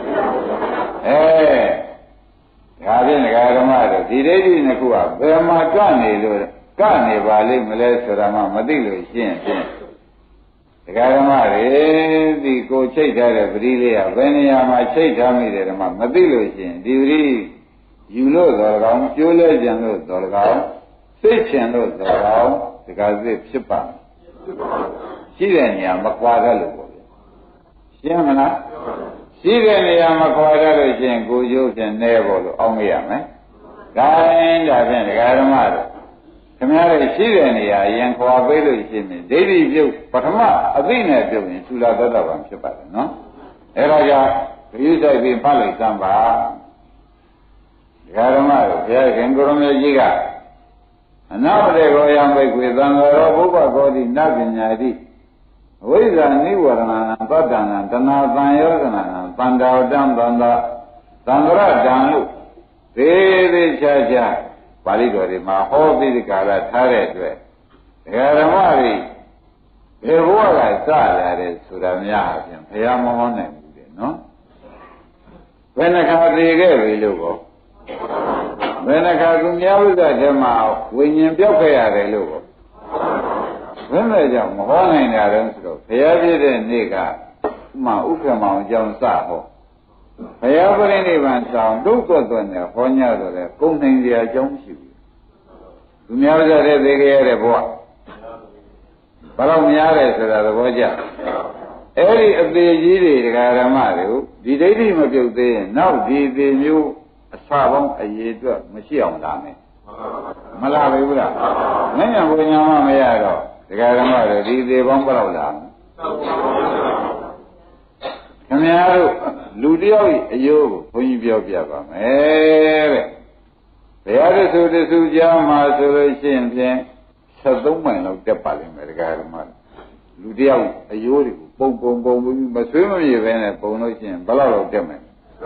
[SPEAKER 1] ဒါဖြင့်ဒကာဓမ္မတို့ဒီဒိဋ္ဌိနှစ်ခုကဘယ်မှာကနေလို့ကနေပါလိမ့်မလဲဆိုတာမှမသိလို့ရှင်းဖြင့်ဒကာဓမ္မတွေဒီကိုချိတ်ထားတဲ့ပရိလေးကဘယ်နေရာမှာချိတ်ထားမိတယ်ဓမ္မမသိလို့ရှင်းဒီပရိယူလို့တော်၎င်းကျိုးလဲကြံလို့တော်၎င်းစိတ်ချင်လို့တော်၎င်းဒကာစစ်ဖြစ်ပါရှိတဲ့နေရာမကွာတတ်လို့ပေါ့ဗျရှင်းမလားရှိတဲ့နေရာမှာခွာရလို့ရှိရင်ကိုရုပ်ဖြင့်နဲဖို့လို့အောင်းရမယ်။ဒါရင်ဒါဖြင့်ဒကာဓမ္မတို့ခင်ဗျားတို့ရှိတဲ့နေရာရင်ခွာပေးလို့ရှိရင်ဒိဋ္ဌိပြုတ်ပထမအသိနဲ့ပြုတ်ရင်သုလာသောတာပန်ဖြစ်ပါတယ်နော်။အဲဒါကြောင့်ဂရုစိုက်ပြီးဖတ်လိုက်စမ်းပါ။ဒကာဓမ္မတို့ဘုရားခင်ကိုရမေကြီးကအနာမတေကိုယံဘိက္ခွေသံဃာရောဘုဗ္ဗကောတိနပညာတိဝိဇ္ဇာနိဝရဏံသတ္တံတဏှာသံယောဇနံတန္တာတံသန္တာသံဃရတံလို့သေးသေးချာချာပါဠိတော်တွေမှာဟောပြီးဒီကာလထားတဲ့အတွက်ဒကာဓမ္မတွေဘယ်ဘဝကစလာတယ်ဆိုတာများအပြင်ဘုရားမဟောနိုင်ဘူးတဲ့နော်ဘယ်နှခါသိခဲ့ပြီလို့ကောဘယ်နှခါသူများဥစ္စာထဲမှာဝိညာဉ်ပြောက်ခဲ့ရတယ်လို့ကောဘယ်နဲ့ကြောင့်မဟောနိုင်တာလဲဆိုတော့ဘုရားပြည့်တဲ့နေ့ကမှဥက္ကမောင်အကြောင်းစဟောဘုရားပြည့်နိဗ္ဗာန်ဆောင်ဒုက္ခသွက်နဲ့ဟောညတော့လေကုန်နိုင်စရာအကြောင်းမရှိဘူးသူများဥစ္စာတွေသိခဲ့ရတဲ့ဘဝဘာလို့များတယ်ဆိုတာသဘောကျအဲ့ဒီအသေးကြီးတွေဒကာဓမ္မတွေကိုဒီဒိဋ္ဌိမပြုတ်သေးရင်နောက်ဒီအသေးမျိုးအစပေါင်းအရေးအတွက်မရှိအောင်လာမယ်မလာပြီဘူးလားမဉ္ဇဉ်ဘုညာမမရတော့ဒကာဓမ္မတို့ဒီသေးပေါင်းဘယ်လောက်လာခင်ဗျားတို့လူတယောက်အယိုးကိုဘုန်းကြီးပြောပြပါမယ်တဲ့ဘုရားတဆူတဆူကြားမှာဆိုလို့ရှိရင်ဖြင့်73မိုင်လောက်တက်ပါလိမ့်မယ်ဒကာဓမ္မလူတယောက်အယိုးတွေကိုပုံပြီးမဆွေးမပြေပဲနဲ့ပုံလို့ရှိရင်ဘယ်လောက်တက်မလဲ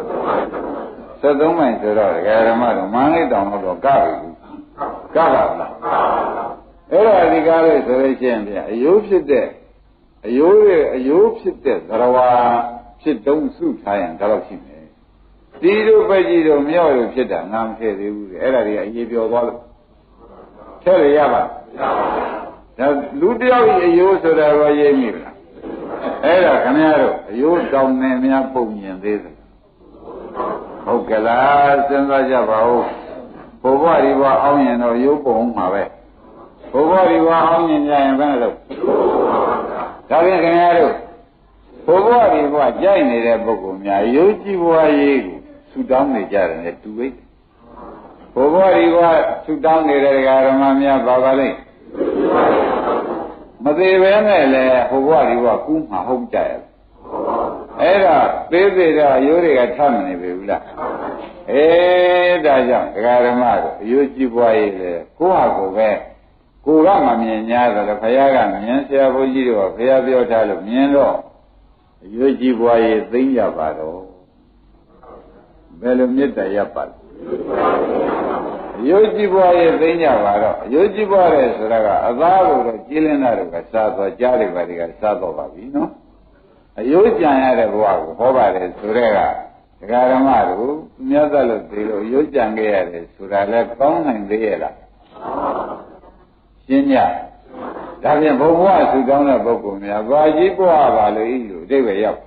[SPEAKER 1] 73မိုင်ဆိုတော့ဒကာဓမ္မတို့မန္တလေးတောင်တော့ကပြီကပါလားအဲ့ဒါဒီကားလေးဆိုလို့ရှိရင်ဖြင့်အယိုးဖြစ်တဲ့အယိုးဖြစ်တဲ့သရဝါဖြစ်တုံးစုထားရင်ဒါတော့ရှိမယ်ဒီလိုပဲကြည့်တော့မြောက်လို့ဖြစ်တာငါမထည့်သေးဘူးအဲ့ဒါတွေအရေးပြောသွားလို့ထည့်ရပါဒါလူတယောက်အယိုးဆိုတာရောရေးမိလားအဲ့ဒါခင်ဗျားတို့အယိုးတောင်းနေများပုံမြင်သေးတယ်ဟုတ်ကလားစဉ်းစားကြပါဦးဘုရားဒီဘအောင်ရင်တော့ရိုးပုံမှာပဲဘိုးဘောဒီဘောအောင်မြင်ကြရင်ဘယ်နဲ့လို့ဒါဖြင့်ခင်ဗျားတို့ဘိုးဘောဒီဘောကြိုက်နေတဲ့ပုဂ္ဂိုလ်များရိုးကြည့်ဘွားရေးကိုဆူတောင်းနေကြတယ်နဲ့တူပဲဘိုးဘောဒီဘောဆူတောင်းနေတဲ့ဓမ္မများပါပါလိမ့်မသေးပဲနဲ့လေဘိုးဘောဒီဘောကူးမှာဟုတ်ကြရဲ့အဲ့တော့သေးသေးတော့ရိုးတွေကထမနေပြီဘူးလားဒါကြောင့်ဓမ္မတို့ရိုးကြည့်ဘွားရေးလေကိုယ့်ဟာကိုယ်ပဲကိုကမမြင်냐ဆိုတော့ဘုရားကမြင်ဆရာဘုန်းကြီးတို့ကဘုရားပြောထားလို့မြင်တော့အရွတ်ကြီးဘွားရေးသိမ့်ကြပါတော့ဘယ်လိုမေတ္တာရပ်ပါလဲအရွတ်ကြီးဘွားရေးသိမ့်ကြပါတော့အရွတ်ကြီးဘွားရဲဆိုတာကအသားကိုတော့ကြည်လင်းတာတို့ကစားတော့ကြားတွေပါတွေကစားတော့ပါပြီနော်အရွတ်ကြံရတဲ့ဘဝကိုဟောပါတယ်ဆိုတဲ့ကဓမ္မတို့မြတ်သက်လို့သိလို့အရွတ်ကြံခဲ့ရတယ်ဆိုတာလည်းကောင်းနိုင်သေးရဲ့လားရှင်းညဒါဖြင့်ဘုရားဆူတောင်းတဲ့ပုဂ္ဂိုလ်များဘာကြီးပွားပါလို့ဤလိုအဓိပ္ပာယ်ရောက်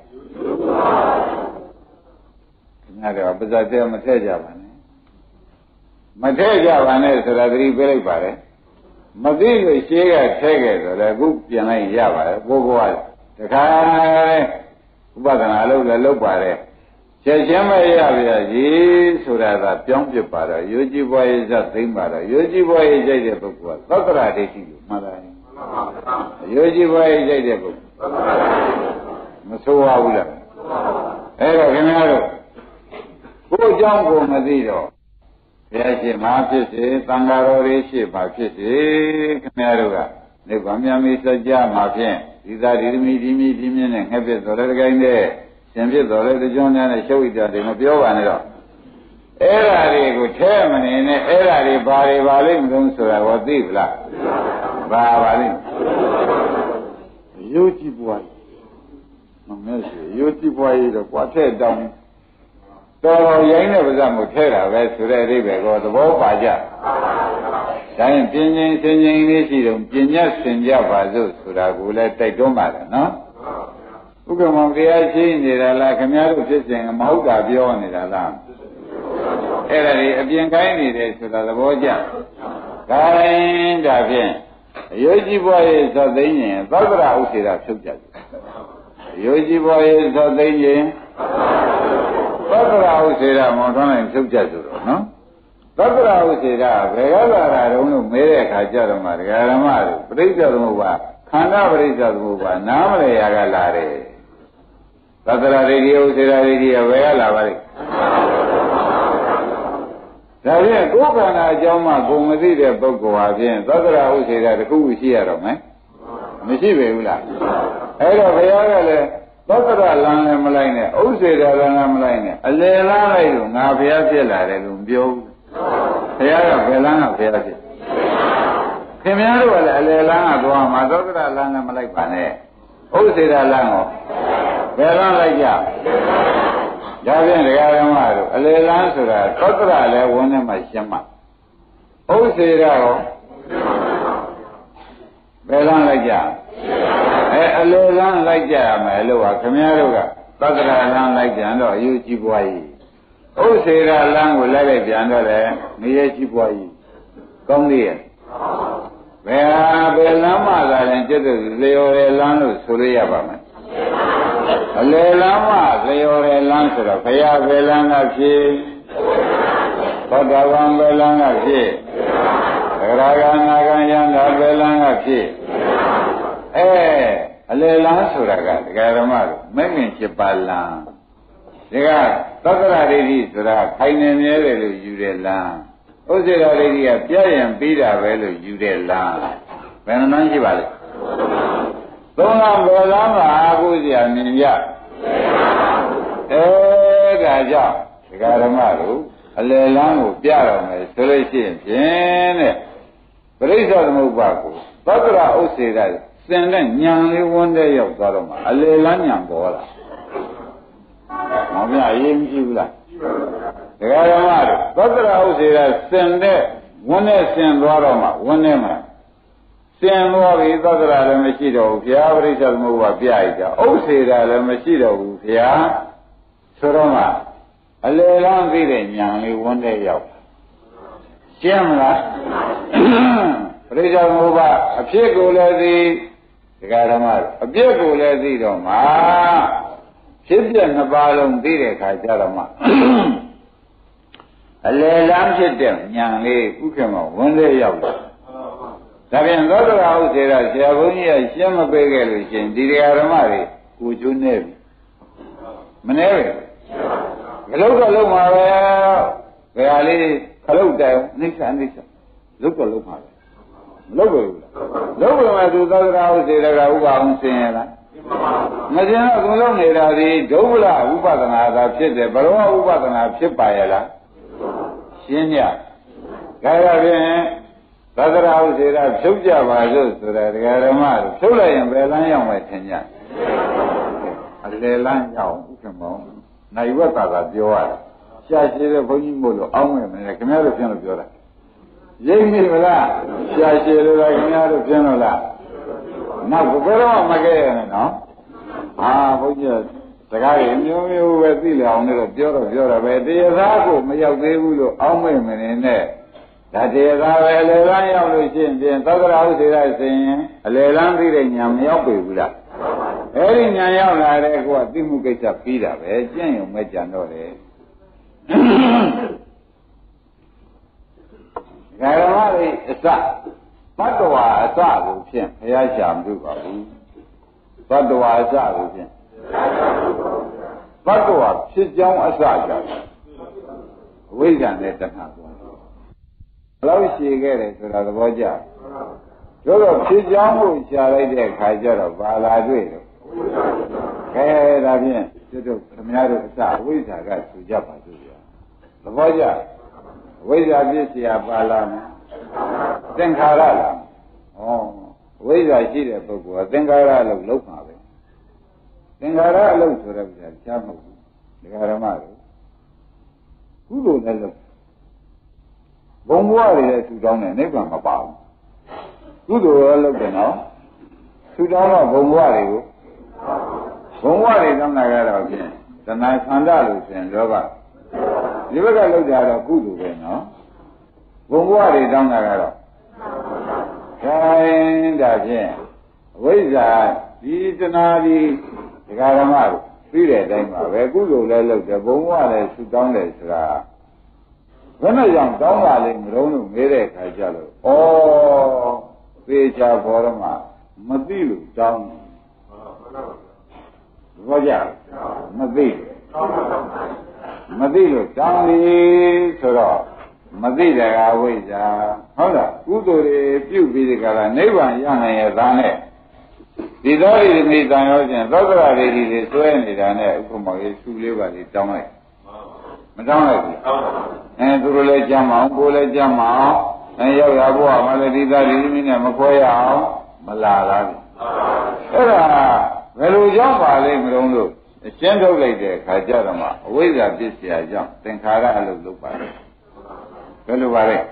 [SPEAKER 1] ခင်ဗျားတို့ပါဇာတဲမထည့်ကြပါနဲ့မထည့်ကြပါနဲ့ဆိုတာသတိပေးလိုက်ပါလေမသိလို့ရှင်းကထဲခဲ့ဆိုလည်းအခုပြန်လိုက်ရပါတယ်ဘုရားတခါဥပဒနာလုပ်လည်းလုပ်ပါတယ်ချက်ချင်းမရဗျာကြီးဆိုတာကပြောင်းပြပါတော့ယောဂီဘွားရေးဇတ်သိမ့်ပါတော့ယောဂီဘွားရေးကြိုက်တဲ့ပုဂ္ဂိုလ်ကသတ္တရာဒိဋ္ဌိလို့မှတ်လိုက်ယောဂီဘွားရေးကြိုက်တဲ့ပုဂ္ဂိုလ်မဆိုးပါဘူးလားအဲ့တော့ခင်ဗျားတို့ကိုယ်အကြောင်းကိုမသိတော့ဘုရားရှင်မှာဖြစ်စေသံဃာတော်တွေရှိမှာဖြစ်စေခင်ဗျားတို့ကနိဗ္ဗာန်မြတ်မိစကြမှာဖြင့်ဒီသာဒီသမီးဒီမိဒီမြင့်နဲ့ငှက်ပြစ်တော်လည်းတကိုင်းတဲ့ရှင်ဖြစ်တော်လည်းကြောင်းများနဲ့ရှုပ်ဣတာတွေမပြောပါနဲ့တော့အဲ့ဓာတွေကိုထဲမနေနဲ့အဲ့ဓာတွေဘာတွေပါလိမ့်မလို့ဆိုတာကိုသိဗလားဘာပါလိမ့်ရိုးကြည့်ပွားမမဲရှိရိုးကြည့်ပွားရတော့ကွာထဲတောင်းတော်တော်ရိုင်းတဲ့ပါးစပ်ကိုထဲတာပဲဆိုတဲ့အဓိပ္ပာယ်ကိုသဘောပါကြဒါရင်ပြင်းချင်းစင်ချင်းလေးရှိတော့ပြင်းညက်စင်ကြပါစို့ဆိုတာကိုလည်းတိုက်တွန်းပါတယ်နော်ဥက္ကမောင်တရားရှိနေတာလားခင်ဗျားတို့ဖြစ်စဉ်မဟုတ်တာပြောနေတာလားအဲ့ဒါကြီးအပြင်ခိုင်းနေတယ်ဆိုတာသဘောကျဒါရင်ဒါဖြင့်အယောကြီးဘွားရဲ့ဇတ်သိင်းရင်သတ္တရာဥစ္စေတာဖြုတ်ကြတယ်အယောကြီးဘွားရဲ့ဇတ်သိင်းရင်သတ္တရာဥစ္စေတာမောင်ထွန်းနိုင်ဖြုတ်ကြဆိုတော့နော်သတ္တရာဥစ္စေတာဘယ်ကလာတာတုံးလို့မဲတဲ့အခါကျတော့မှဒကာဓမ္မတို့ပြိဿသမုပ္ပါခန္ဓာပြိဿသမုပ္ပါနားမလဲရကလာတယ်သတ္တရာဒိဋ္ဌိဥစ္စေတာဒိဋ္ဌိကဘယ်ကလာပါလိမ့်ဒါဖြင့်ကိုယ်ခန္ဓာအကြောင်းမှဘုံမသိတဲ့ပုဂ္ဂိုလ်ဟာဖြင့်သတ္တရာဥစ္စေတာတစ်ခုခုရှိရတော့မယ်မရှိပေဘူးလားအဲ့တော့ဘုရားကလည်းသတ္တရာလမ်းလည်းမလိုက်နဲ့ဥစ္စေတာလမ်းလည်းမလိုက်နဲ့အလယ်လားလိုက်လို့ငါဘုရားဖြစ်လာတယ်လို့ပြောဘူးဘုရားကဘယ်လမ်းကဘုရားဖြစ်ခင်ဗျားတို့ကလည်းအလယ်လမ်းကသွားမှာသတ္တရာလမ်းလည်းမလိုက်ပါနဲ့ဥစ္စေတာလမ်းကိုဘယ်လမ်းလိုက်ကြဒါဖြင့်ဒကာဓမ္မတို့အလယ်လမ်းဆိုတာသတ္တရာလည်းဝန်းထဲမှာရှင်းမှာဥစ္စေတာရောဘယ်လမ်းလိုက်ကြအလယ်လမ်းလိုက်ကြရမယ်လို့ကခင်ဗျားတို့ကသတ္တရာလမ်းလိုက်ကြတော့အယူကြည့်ပွားကြီးဥစ္စေတာလမ်းကိုလိုက်ပြန်တော့လေငရဲကြည့်ပွားကြီးကောင်းသေးရဲ့ဘယ်လမ်းမှသာရင်ကျက်တဲ့လျော်တယ်လမ်းလို့ဆိုရရပါမယ်အလယ်လမ်းမှလျော်တယ်လမ်းဆိုတော့ဘုရားဘယ်လမ်းကဖြစ်သောတာပန်ဘယ်လမ်းကဖြစ်သရဂါနာဂံယန္တာဘယ်လမ်းကဖြစ်အလယ်လမ်းဆိုတာကဒကာဓမ္မတို့မဲ့ငင်7ပါးလမ်းဒီကသတ္တရာဒိဋ္ဌိဆိုတာခိုင်နေမြဲတယ်လို့ယူတယ်လမ်းဥစ္စေတာဒိဋ္ဌိကပြည့်ရင်ပြီးတာပဲလို့ယူတယ်လမ်းဘယ်နှမ်းရှိပါလဲသုံးလမ်းဘယ်လမ်းမှာအာဟုစရာမြင်ကြဒါကြောင့်ဒကာဓမ္မတို့အလယ်လမ်းကိုပြတော်မယ်ဆိုလို့ရှိရင်ဖြင့်တဲ့ပရိစ္ဆေသမုပ္ပါကိုသတ္တရာဥစ္စေတာစင်တဲ့ညံလေးဝန်းတဲ့ရောက်သွားတော့မှအလယ်လမ်းညံပေါ်လာမမအရေးမကြည့်ဘူးလားဒကာဓမ္မတို့သတ္တရာဥစ္စေတာစင်တဲ့ဝန်းနဲ့စင်သွားတော့မှဝန်းနဲ့မှာစင်သွားပြီသတ္တရာလည်းမရှိတော့ဘူးဘုရားပရိစ္ဆေသမုပ္ပါပြရကြဥစ္စေတာလည်းမရှိတော့ဘူးဘုရားဆိုတော့မှအလယ်လမ်းသိတဲ့ညံလေးဝန်းတဲ့ရောက်ရှင်းမလားရိစ္ဆာသမုပ္ပါအဖြစ်ကိုလည်းသိဒကာဓမ္မအပြစ်ကိုလည်းသိတော့မှာဖြစ်ပြနှစ်ပါးလုံးသိတဲ့အခါကျတော့မှအလယ်လမ်းဖြစ်တဲ့ဉာဏ်လေးဥက္ကမဝင်လေးရောက်လာဒါပြန်သောတရာဥစေရဆရာဘုန်းကြီးကရှင်းမပေးခဲ့လို့ရှင်ဒီတရားဓမ္မတွေကိုကျွန်းနေပြီမနေပဲခလုတ်တော့လုံးမှာပဲဘယ်ဟာလေးခလုတ်တိုင်အိဋ္ဌအိဋ္ဌလုတ်တော့လုံးမှာပဲမလုတ်ဘူးလားလုတ်လို့မှသူသောတရာဥစေရကဥပအောင်ဆင်းရလားမဆင်းတော့သူလုံးနေတာဒီဒုဗ္ဗလဥပဒနာသာဖြစ်တယ်ဘရောဥပဒနာဖြစ်ပါရဲ့လားရှင်းညဒါကြဖြင့်သဒ္ဒရာဥစေရဖြုတ်ကြပါစို့ဆိုတဲ့ဒကာဓမ္မတို့ဖြုတ်လိုက်ရင်ဘယ်လမ်းရောက်မယ်ထင်ကြအလယ်လမ်းရောက်ဥက္ကမောနိုင်ဝက်သာသာပြောရတယ်ရှားရှိတဲ့ဘုန်းကြီးမို့လို့အောင်းမယ်မလဲခင်ဗျားတို့ပြန်လို့ပြောတာရိပ်မိမလားရှားရှိလို့လားခင်ဗျားတို့ပြန်လို့လားနောက်ဘယ်တော့မှမကဲရနဲ့နော်ဟာဘုန်းကြီးစကားတွေမျိုးမျိုးပဲသိလအောင်လည်းပြောတော့ပြောတာပဲတရားသားကိုမရောက်သေးဘူးလို့အောင်းမိမနေနဲ့ဒါတရားသားပဲအလယ်လမ်းရောက်လို့ရှိရင်ပြင်သက္ကရာဥစေရဆိုရင်အလယ်လမ်းသိတဲ့ညာမရောက်ပြီဘူးလားအဲ့ဒီညာရောက်လာတဲ့ကောသိမှုကိစ္စပြီးတာပဲကျင့်ရုံပဲကြံတော့တယ်ဂရမလေးအစဘတ်တော်အစကိုဖြင့်ဘုရားရှာမလို့ပါဘူးဘတ်တော်အစကိုဖြင့်ဘတ်တော်ဖြစ်ကြောင်းအစကြအဝိဇ္ဇာနဲ့တဏှာသွားဘလောက်ရှည်ခဲ့တယ်ဆိုတာသဘောကျတို့တော့ဖြစ်ကြောင်းကိုရှာလိုက်တဲ့အခါကျတော့ဘာလာတွေ့တော့ခဲဒါဖြင့်တို့ခင်ဗျားတို့အစအဝိဇ္ဇာကသူကြပါစို့ဗျာသဘောကျဝိဇ္ဇာပြည့်စရာပါလာမယ်သင်္ခါရလားဩဝိဇ္ဇာရှိတဲ့ပုဂ္ဂိုလ်ကသင်္ခါရလို့လုံးမှာပဲသင်္ခါရအလုံးဆိုတော့ကြာချားမဟုတ်ဘူးဒကာရမတို့ကုသိုလ်လည်းလုံးဘုံဘဝတွေလည်းထူထောင်းတယ်နိဗ္ဗာန်မပါဘူးကုသိုလ်ရောလုပ်တယ်နော်ထူထောင်းတော့ဘုံဘဝတွေကိုဘုံဘဝတွေတောင်းတာကတော့ဖြင့်တဏှာခန္ဓာလို့ဆိုရင်လောဘဒီဘက်ကလောက်ကြတော့ကုသိုလ်ပဲနော်ဘုံဘဝတွေတောင်းတာကတော့ခိုင်းတာဖြင့်အဝိဇ္ဇာဒီတဏှာဒီဒကာဓမ္မတို့ပြီးတဲ့အတိုင်းပါပဲကုသိုလ်လည်းလုပ်တယ်ဘုံဘဝလည်းထူထောင်းတယ်ဆိုတာဘယ်နဲ့ကြောင့်တောင်းပါလိမ့်မလို့မေးတဲ့အခါကျတော့ဩသေချာဘောရမမသိလို့တောင်းဘောကြမသိလို့တောင်းပြီဆိုတော့မသိတဲ့ကဝိဇ္ဇာဟုတ်လားကုသိုလ်တွေပြုပြီးဒီကလာနိဗ္ဗာန်ရနိုင်ရဲ့သားနဲ့ဒီသောရိတိမိတန်ရောချင်းသောကရာရိတိတွေစွဲနေတာနဲ့ဥပမာရေးသူလေးပါလေးတောင်းလိုက်မတောင်းလိုက်ဘူးသူတို့လည်းကြမ်းမအောင်ကိုယ်လည်းကြမ်းမအောင်ရောက်ရဘုရားမလည်းဒီသားဒီမိနဲ့မခွဲရအောင်မလာလားအဲ့ဒါဘယ်လိုကြောင့်ပါလိမ့်မလို့အရှင်းထုတ်လိုက်တဲ့အခါကျတော့မှအဝိဇ္ဇာပစ္စယကြောင့်သင်္ခါရအလုပ်လုပ်ပါလေဘယ်လိုပါလဲ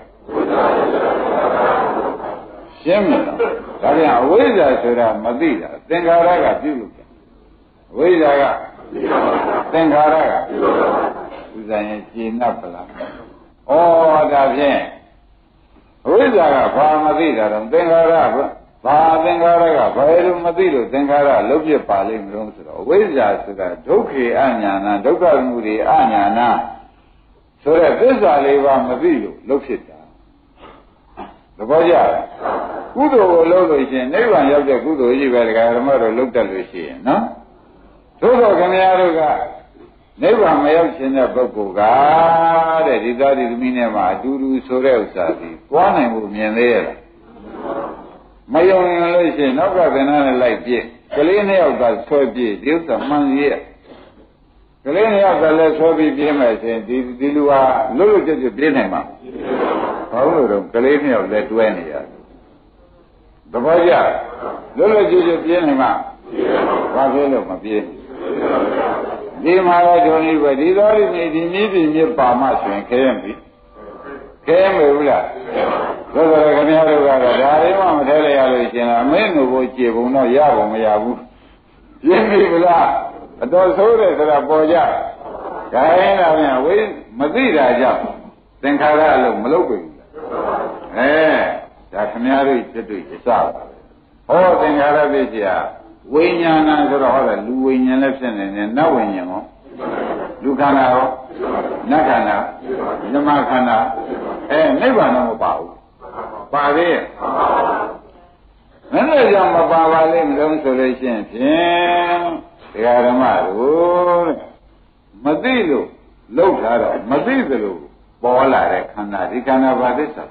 [SPEAKER 1] ရှင်းမလားဒါပြန်အဝိဇ္ဇာဆိုတာမသိတာသင်္ခါရကပြုလုပ်တယ်အဝိဇ္ဇာကသင်္ခါရကဥစ္စာရင်ကျင့်납ပလားဩဒါဖြင့်အဝိဇ္ဇာကဘာမသိတာတော့သင်္ခါရဘာသင်္ခါရကဘယ်လိုမသိလို့သင်္ခါရလုံးပြပါလိမ့်မလို့ဆိုတော့အဝိဇ္ဇာဆိုတာဒုက္ခေအညာဏဒုက္ခမှုတွေအညာဏဆိုတဲ့သစ္စာလေးပါမသိလို့လုံးဖြစ်တာသဘောကျလားကုသိုလ်ကိုလုပ်လို့ရှိရင်နိဗ္ဗာန်ရောက်တဲ့ကုသိုလ်ကြီးပဲဒကာဓမ္မတို့လုပ်တတ်လို့ရှိရင်နော်သို့တော်ခင်ဗျားတို့ကနိဗ္ဗာန်မရောက်ခြင်းတဲ့ပုဂ္ဂိုလ်ကတဲ့ဒီသားဒီသမီးနဲ့မှအတူတူဆိုတဲ့ဥစ္စာဒီပွားနိုင်ဖို့မြင်သေးရလားမယုံရင်လို့ရှိရင်နောက်ကသင်္နာနဲ့လိုက်ပြည့်ကလေးနှစ်ယောက်ကဆွဲပြည့်ဒီဥစ္စာမှန်ကြီးရဲ့ကလေးနှစ်ယောက်ကလည်းဆွဲပြီးပြင်းမယ်ဆိုရင်ဒီလူဟာလွတ်လွတ်ကျွတ်ကျွတ်ပြင်းနိုင်မှာဘာလို့လဲတော့ကလေးနှစ်ယောက်လည်းတွဲနေရတယ်သဘောကျလွတ်လွတ်ကျွတ်ကျွတ်ပြင်းနိုင်မှာဘာဖြစ်လို့မပြင်းဒီမှာတော့ဒုနိဗ္ဗာန်ဒီတော်ဒီဒီနည်းဒီမြစ်ပါမှဆိုရင်ခဲရင်ပြီခဲမယ်ဘူးလားသို့တော်ခင်ဗျားတို့ကတော့ဒါလေးမှမထဲလိုက်ရလို့ရှင်အမင်းတို့ကိုကြည်ပုံတော့ရပုံမရဘူးပြင်းပြီဗလားအတော်ဆိုးတယ်ဆိုတာပေါ်ကြခိုင်းတာပြန်ဝိမသိတာကြောင့်သင်္ခါရအလုံးမလုပ်ပြီဒါခမည်းတော်တွေ့အစပါပဲဟောသင်္ခါရပစ္စယဝိညာဏဆိုတော့ဟောတယ်လူဝိညာဉ်လည်းဖြစ်နေတယ်နတ်ဝိညာဉ်ရောလူခန္ဓာရောနတ်ခန္ဓာဓမ္မခန္ဓာနိဗ္ဗာန်တော့မပါဘူးပါသေးရဲ့မင်းတို့ကြောင့်မပါပါလိမ့်မလို့ဆိုလို့ရှိရင်ဖြင့်တရားဓမ္မတို့မသိလို့လောက်ထားတော့မသိသလိုပေါ်လာတဲ့ခန္ဓာဒီခန္ဓာဘာသစ္စာ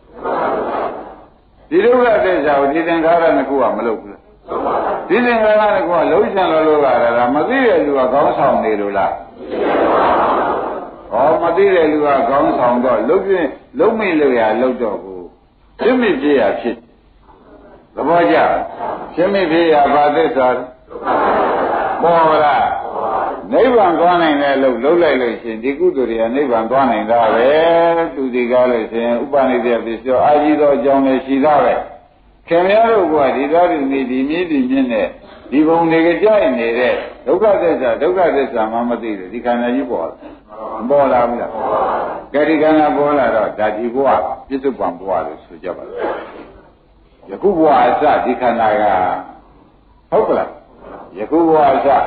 [SPEAKER 1] ဒီဒုက္ခသစ္စာကိုဒီသင်္ခါရနှစ်ခုကမလုပ်ဘူးလားဒီသင်္ခါရနှစ်ခုကလုံးချင်လို့ကတာမသိတဲ့လူကခေါင်းဆောင်နေလို့လားဟောမသိတဲ့လူကခေါင်းဆောင်တော့လုံးမိလို့ရလောက်တော့ဘူးဖြစ်မိဖြစ်ရဖြစ်သဘောကျဖြစ်မိဖြစ်ရဘာသစ္စာပေါ်လားနိဗ္ဗာန်သွားနိုင်တဲ့လို့လုံးလိုက်လို့ရှိရင်ဒီကုသိုလ်တွေကနိဗ္ဗာန်သွားနိုင်တာပဲသူဒီကားလို့ရှိရင်ဥပနိဒေပစ္စယောအာကြီးသောအကြောင်းလည်းရှိတာပဲခင်ဗျားတို့ကဒီသားဒီမြည်ဒီမြင့်နဲ့ဒီဘုံတွေကကြိုက်နေတဲ့ဒုက္ခသစ္စာမှမသိဘူးဒီခန္ဓာကြီးပေါ်လာဘူးလားကဲဒီခန္ဓာပေါ်လာတော့ဓာတိဘဝပြစ္ဆုတ်ပံဘဝလို့ဆိုကြပါလားယခုဘဝအစဒီခန္ဓာကဟုတ်ကလားယခုဘဝအစ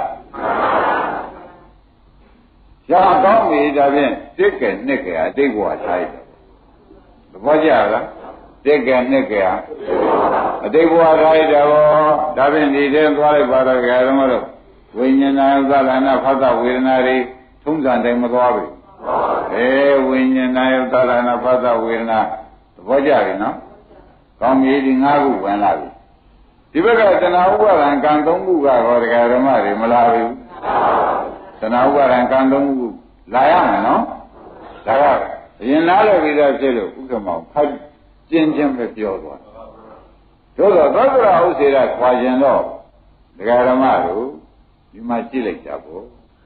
[SPEAKER 1] ရဟကောင်းပြီဒါဖြင့်တစ်ကဲနှစ်ကဲအတိတ်ဘဝထားရတယ်သဘောကျလားတစ်ကဲနှစ်ကဲအတိတ်ဘဝထားရတော့ဒါဖြင့်ဒီထဲသွားလိုက်ပါတော့ကြရမလို့ဝိညာဏယုသလနာဖသဝေဒနာတွေထုံးစံတိုင်းမသွားဘူးဝိညာဏယုသလနာဖသဝေဒနာသဘောကျပြီနော်ကောင်းပြီဒီ၅ခုဝင်လာပြီဒီဘက်ကတဏှာဥပါဒံကံ၃ခုကဟောတရားဓမ္မတွေမလာဘူးတဏှာဥပါဒံကံ၃ခုလာရမယ်နော်ဒါကအရင်နားလည်ပြီးသားဖြစ်လို့ဥက္ကမောင်ဖတ်ကျင်းပဲပြောသွားတို့တော့သောတရာဥစေရခွာခြင်းတော့တရားဓမ္မတို့ဒီမှာကြည့်လိုက်ကြပေါ့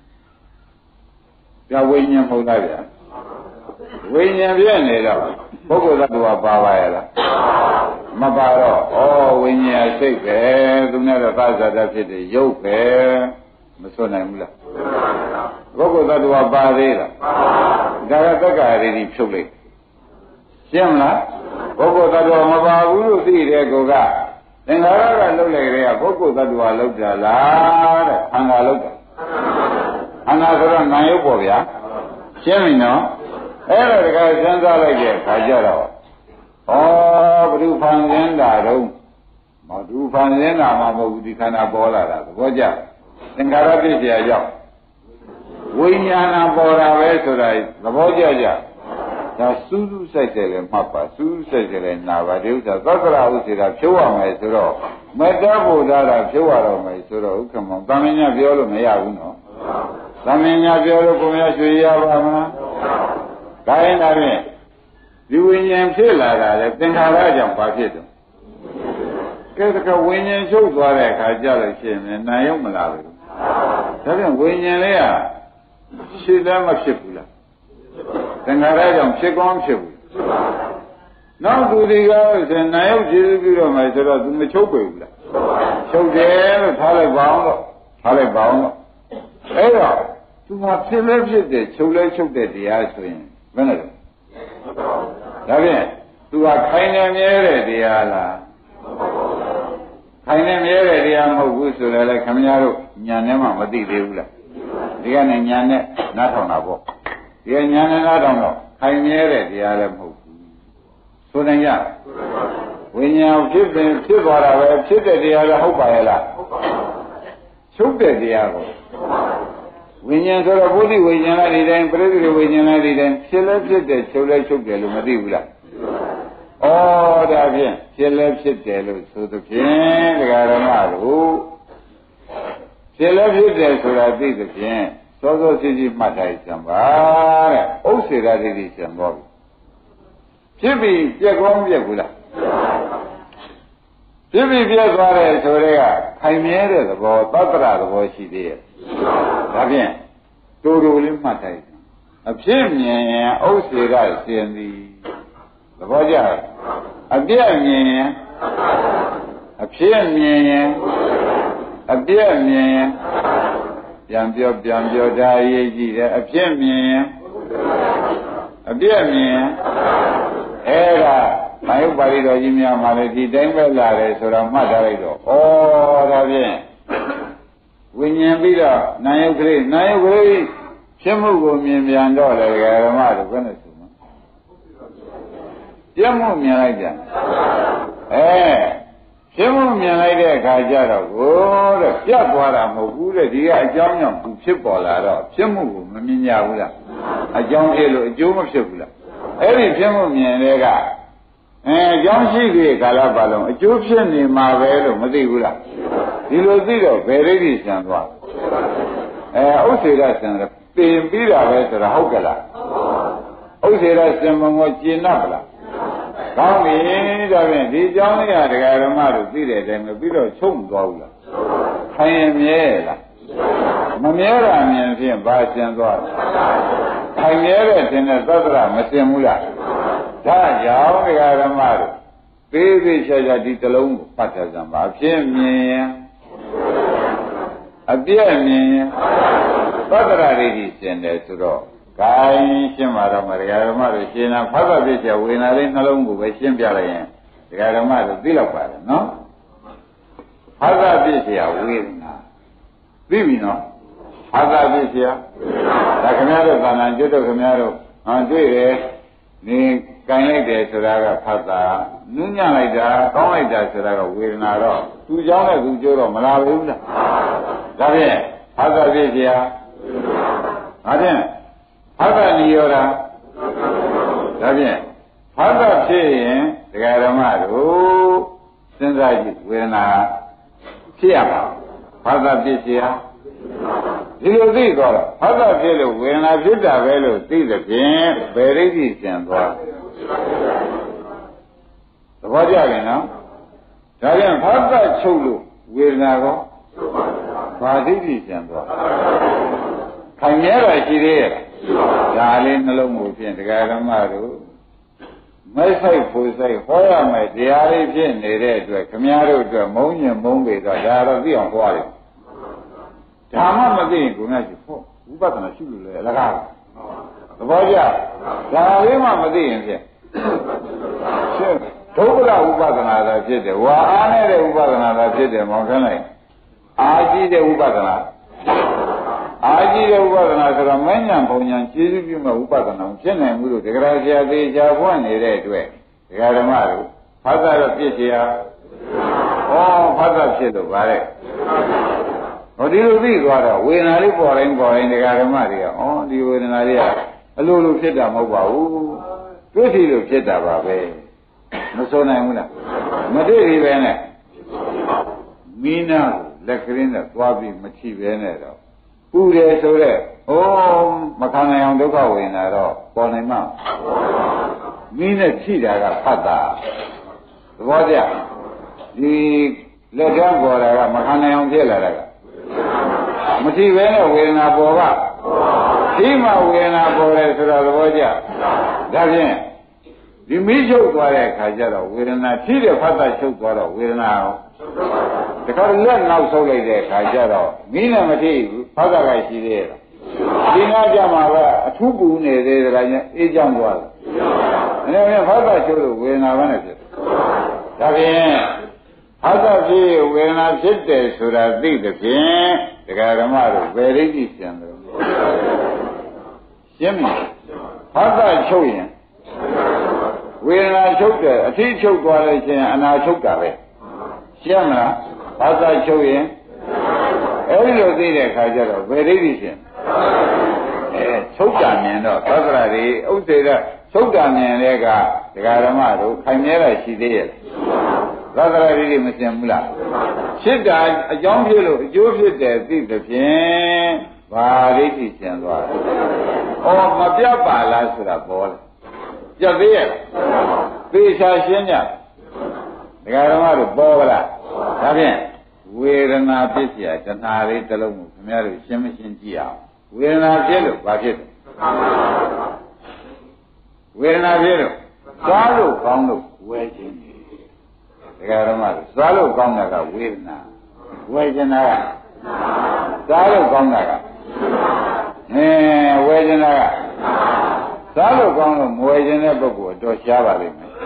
[SPEAKER 1] ပြဝိညာဉ်မဟုတ်လားဗျာဝိညာဉ်ပြည့်နေတော့ပုဂ္ဂိုလ်သတ္တဝါပါပါရဲ့လားမပါတော့ဝိညာဉ်စိတ်ပဲသူနဲ့တော့သာဇာတဖြစ်တယ်ရုပ်ပဲမစွနိုင်ဘူးလားပုဂ္ဂိုလ်သတ္တဝါပါသေးလားဒါကတက္ကရာတွေဖြုတ်လိုက်ရှင်းမလားပုဂ္ဂိုလ်သတ္တဝါမပါဘူးလို့သိတဲ့ကောကသင်္ခါရကလှုပ်လိုက်တဲ့ကပုဂ္ဂိုလ်သတ္တဝါလှုပ်တာလားတဲ့ခန္ဓာလှုပ်တာခန္ဓာဆိုတော့နာယုတ်ပေါ့ဗျာရှင်းပြီနော်အဲ့တော့တခါစဉ်းစားလိုက်တဲ့အခါကျတော့ဘ누구ဖန်ဆင်းတာတော့မသူဖန်ဆင်းတာမှမဟုတ်ဘူးဒီခန္ဓာပေါ်လာတာသဘောကျသင်္ခါရပစ္စယကြောင့်ဝိညာဏပေါ်တာပဲဆိုတာသဘောကျကြဒါစူးစူးဆိုင်တယ်လည်းမှတ်ပါစူးစူးဆိုင်တယ်လည်းနာပါဒီဥစ္စာသက္ကရာဥစေတာဖြုတ်ရမယ်ဆိုတော့မေတ္တာဘုရားတာဖြုတ်ရတော့မယ်ဆိုတော့ဥက္ကမောသာမညပြောလို့မရဘူးနော်သာမညပြောလို့ကိုယ်ရရွှေရပါမလားဒါရင်ဒါဖြင့်ဒီဝိညာဉ်ဖြစ်လာတာလေသင်္ခါရကြောင့်ဘာဖြစ်တော့ကဲတကဝိညာဉ်ချုပ်သွားတဲ့အခါကျလို့ရှိရင်နာယုံမလာဘူးဒါပြန်ဝိညာဉ်လေးကရှိလည်းမဖြစ်ဘူးလားသင်္ခါရကြောင့်ဖြစ်ကောင်းဖြစ်ဘူးနောက်သူတွေကဆိုနာယုံကျေစုပြီးတော့မှဆိုတော့သူမချုပ်ပေဘူးလားချုပ်တယ်လို့ထားလိုက်ပါအောင်တော့အဲ့တော့သူကဖြစ်လဲဖြစ်တယ်ချုပ်လဲချုပ်တဲ့တရားဆိုရင်ဘယ်နဲ့လဲဒါဖြင့်သူကခိုင်နေမြဲတဲ့တရားလားခိုင်နေမြဲတဲ့တရားမဟုတ်ဘူးဆိုလည်းခမည်းတော်ညာနဲ့မှမသိသေးဘူးလားဒီကနေ့ညာနဲ့နားထောင်တာပေါ့ဒီကညာနဲ့နားထောင်တော့ခိုင်မြဲတဲ့တရားလည်းမဟုတ်ဘူးဆိုနိုင်ကြဝိညာဉ်ဖြစ်သွားတာပဲဖြစ်တဲ့တရားလည်းဟုတ်ပါရဲ့လားချုပ်တဲ့တရားကိုဝိညာဉ်ဆိုတော့ဘုဒ္ဓဝိညာဉ်လည်းဒီတိုင်းပရိသေဝိညာဉ်လည်းဒီတိုင်းဖြစ်လဲဖြစ်တယ်ချုပ်လဲချုပ်တယ်လို့မသိဘူးလားဒါဖြင့်ဖြစ်လဲဖြစ်တယ်လို့ဆိုသဖြင့်တရားဓမ္မတို့ဖြစ်လဲဖြစ်တယ်ဆိုတာသိသဖြင့်စောစောစီစီမှတ်ထားကြပါတဲ့ဥစ္စေရတိတိကျန်တော့ဖြစ်ပြီးပြက်ကောင်းပြက်ဘူးလားဖြစ်ပြီးပြက်သွားတယ်ဆိုတဲ့ကခိုင်မြဲတဲ့သဘောသတ္တရသဘောရှိသေးရဲ့ဒါဖြင့်တူတူလေးမှတ်ထားအဖြစ်မြင်ရင်ဥစ္စေရရှင်သည်သဘောကျအပြည့်မြင်ရင်အဖြစ်မြင်ရင်အပြည့်မြင်ရင်ပြန်ပြောဒါရေးကြည့်တယ်အဖြစ်မြင်ရင်အပြည့်မြင်ရင်အဲ့ဒါဘာယုပါဠိတော်ကြီးများမှာလည်းဒီတိုင်းပဲလာတယ်ဆိုတော့မှတ်ထားလိုက်တော့ဩဒါဖြင့်ဝိညာဉ်ပြီးတော့နာယုတ်ကလေးဖြစ်မှုကိုမြင်ပြန်တော့လေဓမ္မတို့ဘယ်နဲ့ဆိုမလဲပြတ်မှုမြင်လိုက်ကြဖြစ်မှုမြင်လိုက်တဲ့အခါကျတော့ကိုတဲ့ပြတ်သွားတာမဟုတ်ဘူးတဲ့ဒီကအကြောင်းကြောင့်သူဖြစ်ပေါ်လာတော့ဖြစ်မှုကိုမမြင်ကြဘူးလားအကြောင်းဖြစ်လို့အကျိုးမဖြစ်ဘူးလားအဲ့ဒီဖြစ်မှုမြင်တဲ့ကအကြောင်းရှိပြီကာလပတ်လုံးအကျိုးဖြစ်နေမှာပဲလို့မသိဘူးလားဒီလိုသိတော့ဘယ်ရိပ်ကြီးဆံသွားဥစ္စေရဆံတယ်ပြင်ပြီးတာပဲဆိုတာဟုတ်ကလားဥစ္စေရဆံမငေါကျင်납ဗလားကောင်းပြီဒါဖြင့်ဒီအကြောင်းလေးကတရားဓမ္မတို့သိတဲ့အတိုင်းပဲပြီးတော့ချုပ်သွားဘူးလားခိုင်ရင်မြဲလားမမြဲတာမြင်ဖြင့်ဘာဆံသွားလဲခိုင်မြဲတဲ့သင်တဲ့သတ္တရမဆင်ဘူးလားဒါကြောင့်တရားဓမ္မတို့သေးသေးချာချာဒီတလုံးကိုပတ်ထားကြပါဖြစ်မြင်ရင်အပြည့်မြင်ရင်သတ္တရတွေကြီးဆင်တယ်ဆိုတော့ကိုင်းရှင်းပါတော့မတရားဓမ္မတို့ရှင်းတာဖတ်တာဖြစ်ချာဝေနာလေးနှလုံးကိုပဲရှင်းပြလိုက်ရင်တရားဓမ္မတို့သိလောက်ပါတယ်နော်ဖတ်တာဖြစ်ချာဝေနာသိပြီနော်ဖတ်တာဖြစ်ချာဒါခင်ဗျားတို့သာနာကျွတ်တို့ခင်ဗျားတို့တွေ့တယ်နေကိုင်းလိုက်တယ်ဆိုတာကဖတ်တာနူးညံ့လိုက်တာကောင်းလိုက်တာဆိုတာကဝေဒနာတော့သူเจ้าနဲ့သူကျိုးတော့မလာဘူးလားဒါဖြင့်ဖတ်တာဖြစ်ချာဒါဖြင့်ဖတ်တာနိရောဓဒါဖြင့်ဖတ်တာဖြစ်ရင်ဒကာဓမ္မတို့စဉ်းစားကြည့်ဝေဒနာဖြစ်ရပါဖတ်တာဖြစ်ချာဒီလိုသိတော့ဖတ်တာဖြစ်လို့ဝေဒနာဖြစ်တာပဲလို့သိတဲ့ဖြင့်ဘယ်ရိပ်ကြီးကျန်သွားသဘောကျပြီနော်ဒါပြန်ဖတ်တာချုပ်လို့ဝေဒနာကောဘာသိကြီးကျန်သွားခိုင်မြဲတာရှိသေးရဲ့ဒါလေးနှလုံးမူဖြင့်တရားဓမ္မတို့မိုက်ဆိုင်ဖူဆိုင်ဟောရမယ်တရားလေးဖြစ်နေတဲ့အတွက်ခမည်းတော်အတွက်မုန်းညင်မုန်းပေတော့ဒါတော့သိအောင်ဟောရတယ်ဓမ္မမသိရင်ကိုယ်နဲ့ရှိဖို့ဝိပဿနာရှိလို့လေအလကားသဘောကျဒါလေးမှမသိရင်ဖြင့်ရှင်းဒုက္ခဝိပဿနာသာဖြစ်တယ်ဝါအားနေတဲ့ဝိပဿနာသာဖြစ်တယ်မောင်ခန်းလိုက်အာကြီးတဲ့ဝိပဿနာအာကြီးတဲ့ဝိပဿနာဆိုတော့မဉ္ဇဉ်ဘုံဉဏ်ကျေစုပြုမဲ့ဝိပဿနာဖြစ်နိုင်မှုလို့တရားဆရာသေးချာဖွင့်နေတဲ့အတွက်တရားဓမ္မတို့ဖတ်တာတော့ပြည့်စရာဖတ်တာဖြစ်လို့ဗါတဲ့ဟောဒီလိုသိသွားတော့ဝေဒနာလေးပေါ်တိုင်းတရားဓမ္မတွေကဒီဝေဒနာလေးကအလိုလိုဖြစ်တာမဟုတ်ပါဘူးတွေ့စီလို့ဖြစ်တာပါပဲမစိုးနိုင်ဘူးလားမတွေ့သေးပဲနဲ့မိနာလက်ကလေးနဲ့သွားပြီးမချိပဲနဲ့တော့ဥတယ်ဆိုတဲ့မခံနိုင်အောင်ဒုက္ခဝေဒနာတော့ပေါ်နိုင်မှာမိနဲ့ချိတာကဖတ်တာသဘောကျဒီလက်ထပ်ပေါ်တာကမခံနိုင်အောင်ဖြစ်လာတာကမချိပဲနဲ့ဝေဒနာပေါ်ကဒီမှာဝေဒနာပေါ်တယ်ဆိုတော့သဘောကျဒါဖြင့်ဒီမိချုပ်သွားတဲ့အခါကျတော့ဝေဒနာထိတဲ့ဖတ်တာချုပ်သွားတော့ဝေဒနာရောတခါလက်နောက်ဆုပ်လိုက်တဲ့အခါကျတော့မိနဲ့မထိဘူးဖတ်တာကရှိသေးရဲ့ဒီနာကြမှာပဲအထူးပူနေသေးတယ်လားညအေးကြောင်းသွားတယ်အဲ့ဒါဖတ်တာချုပ်လို့ဝေဒနာပဲနဲ့ဖြစ်ဒါဖြင့်ဖတ်တာဖြစ်ဝေဒနာဖြစ်တယ်ဆိုတာသိတဲ့ဖြင့်တရားဓမ္မတို့ဘယ်ရိပ်ကြီးကျန်တယ်ရှင်းပြီဖတ်တာချုပ်ရင်ဝေဒနာချုပ်တယ်အထီးချုပ်သွားလို့ရှိရင်အနာချုပ်တာပဲရှင်းမလားဘာသာချုပ်ရင်အဲဒီလိုသိတဲ့အခါကျတော့ဘယ်ရိပ်ကြီးရှင်းချုပ်တာမြင်တော့သက္ကရာတွေဥစ္စေရချုပ်တာမြင်တဲ့ကဒကာဓမ္မတို့ခိုင်မြဲတာရှိသေးရဲ့သက္ကရာတွေမရှင်းဘူးလားဖြစ်တာအကြောင်းဖြစ်လို့အကျိုးဖြစ်တယ်သိတဲ့ဖြင့်ဘာရိပ်ကြီးရှင်းသွားတယ်မပြတ်ပါလားဆိုတာပေါ်တယ်ကြက်သေးရဲ့သေချာရှင်းကြဒကာဓမ္မတို့ပေါ်ပါလားဒါဖြင့်ဝေဒနာဖြစ်เสียတဏှာလေးတစ်လုံးကိုခင်ဗျားတို့ရှင်းမရှင်းကြည့်အောင်ဝေဒနာဖြစ်လို့ဘာဖြစ်လဲဝေဒနာဖြစ်လို့သွားလို့ကောင်းလို့ဝဲခြင်းဒကာဓမ္မတို့သွားလို့ကောင်းတာကဝေဒနာဝဲခြင်းတာကသွားလို့ကောင်းတာကဝဲခြင်းတာကသွားလို့ကောင်းလို့မဝဲခြင်းတဲ့ပုဂ္ဂိုလ်တော့ရှားပါလိမ့်မယ်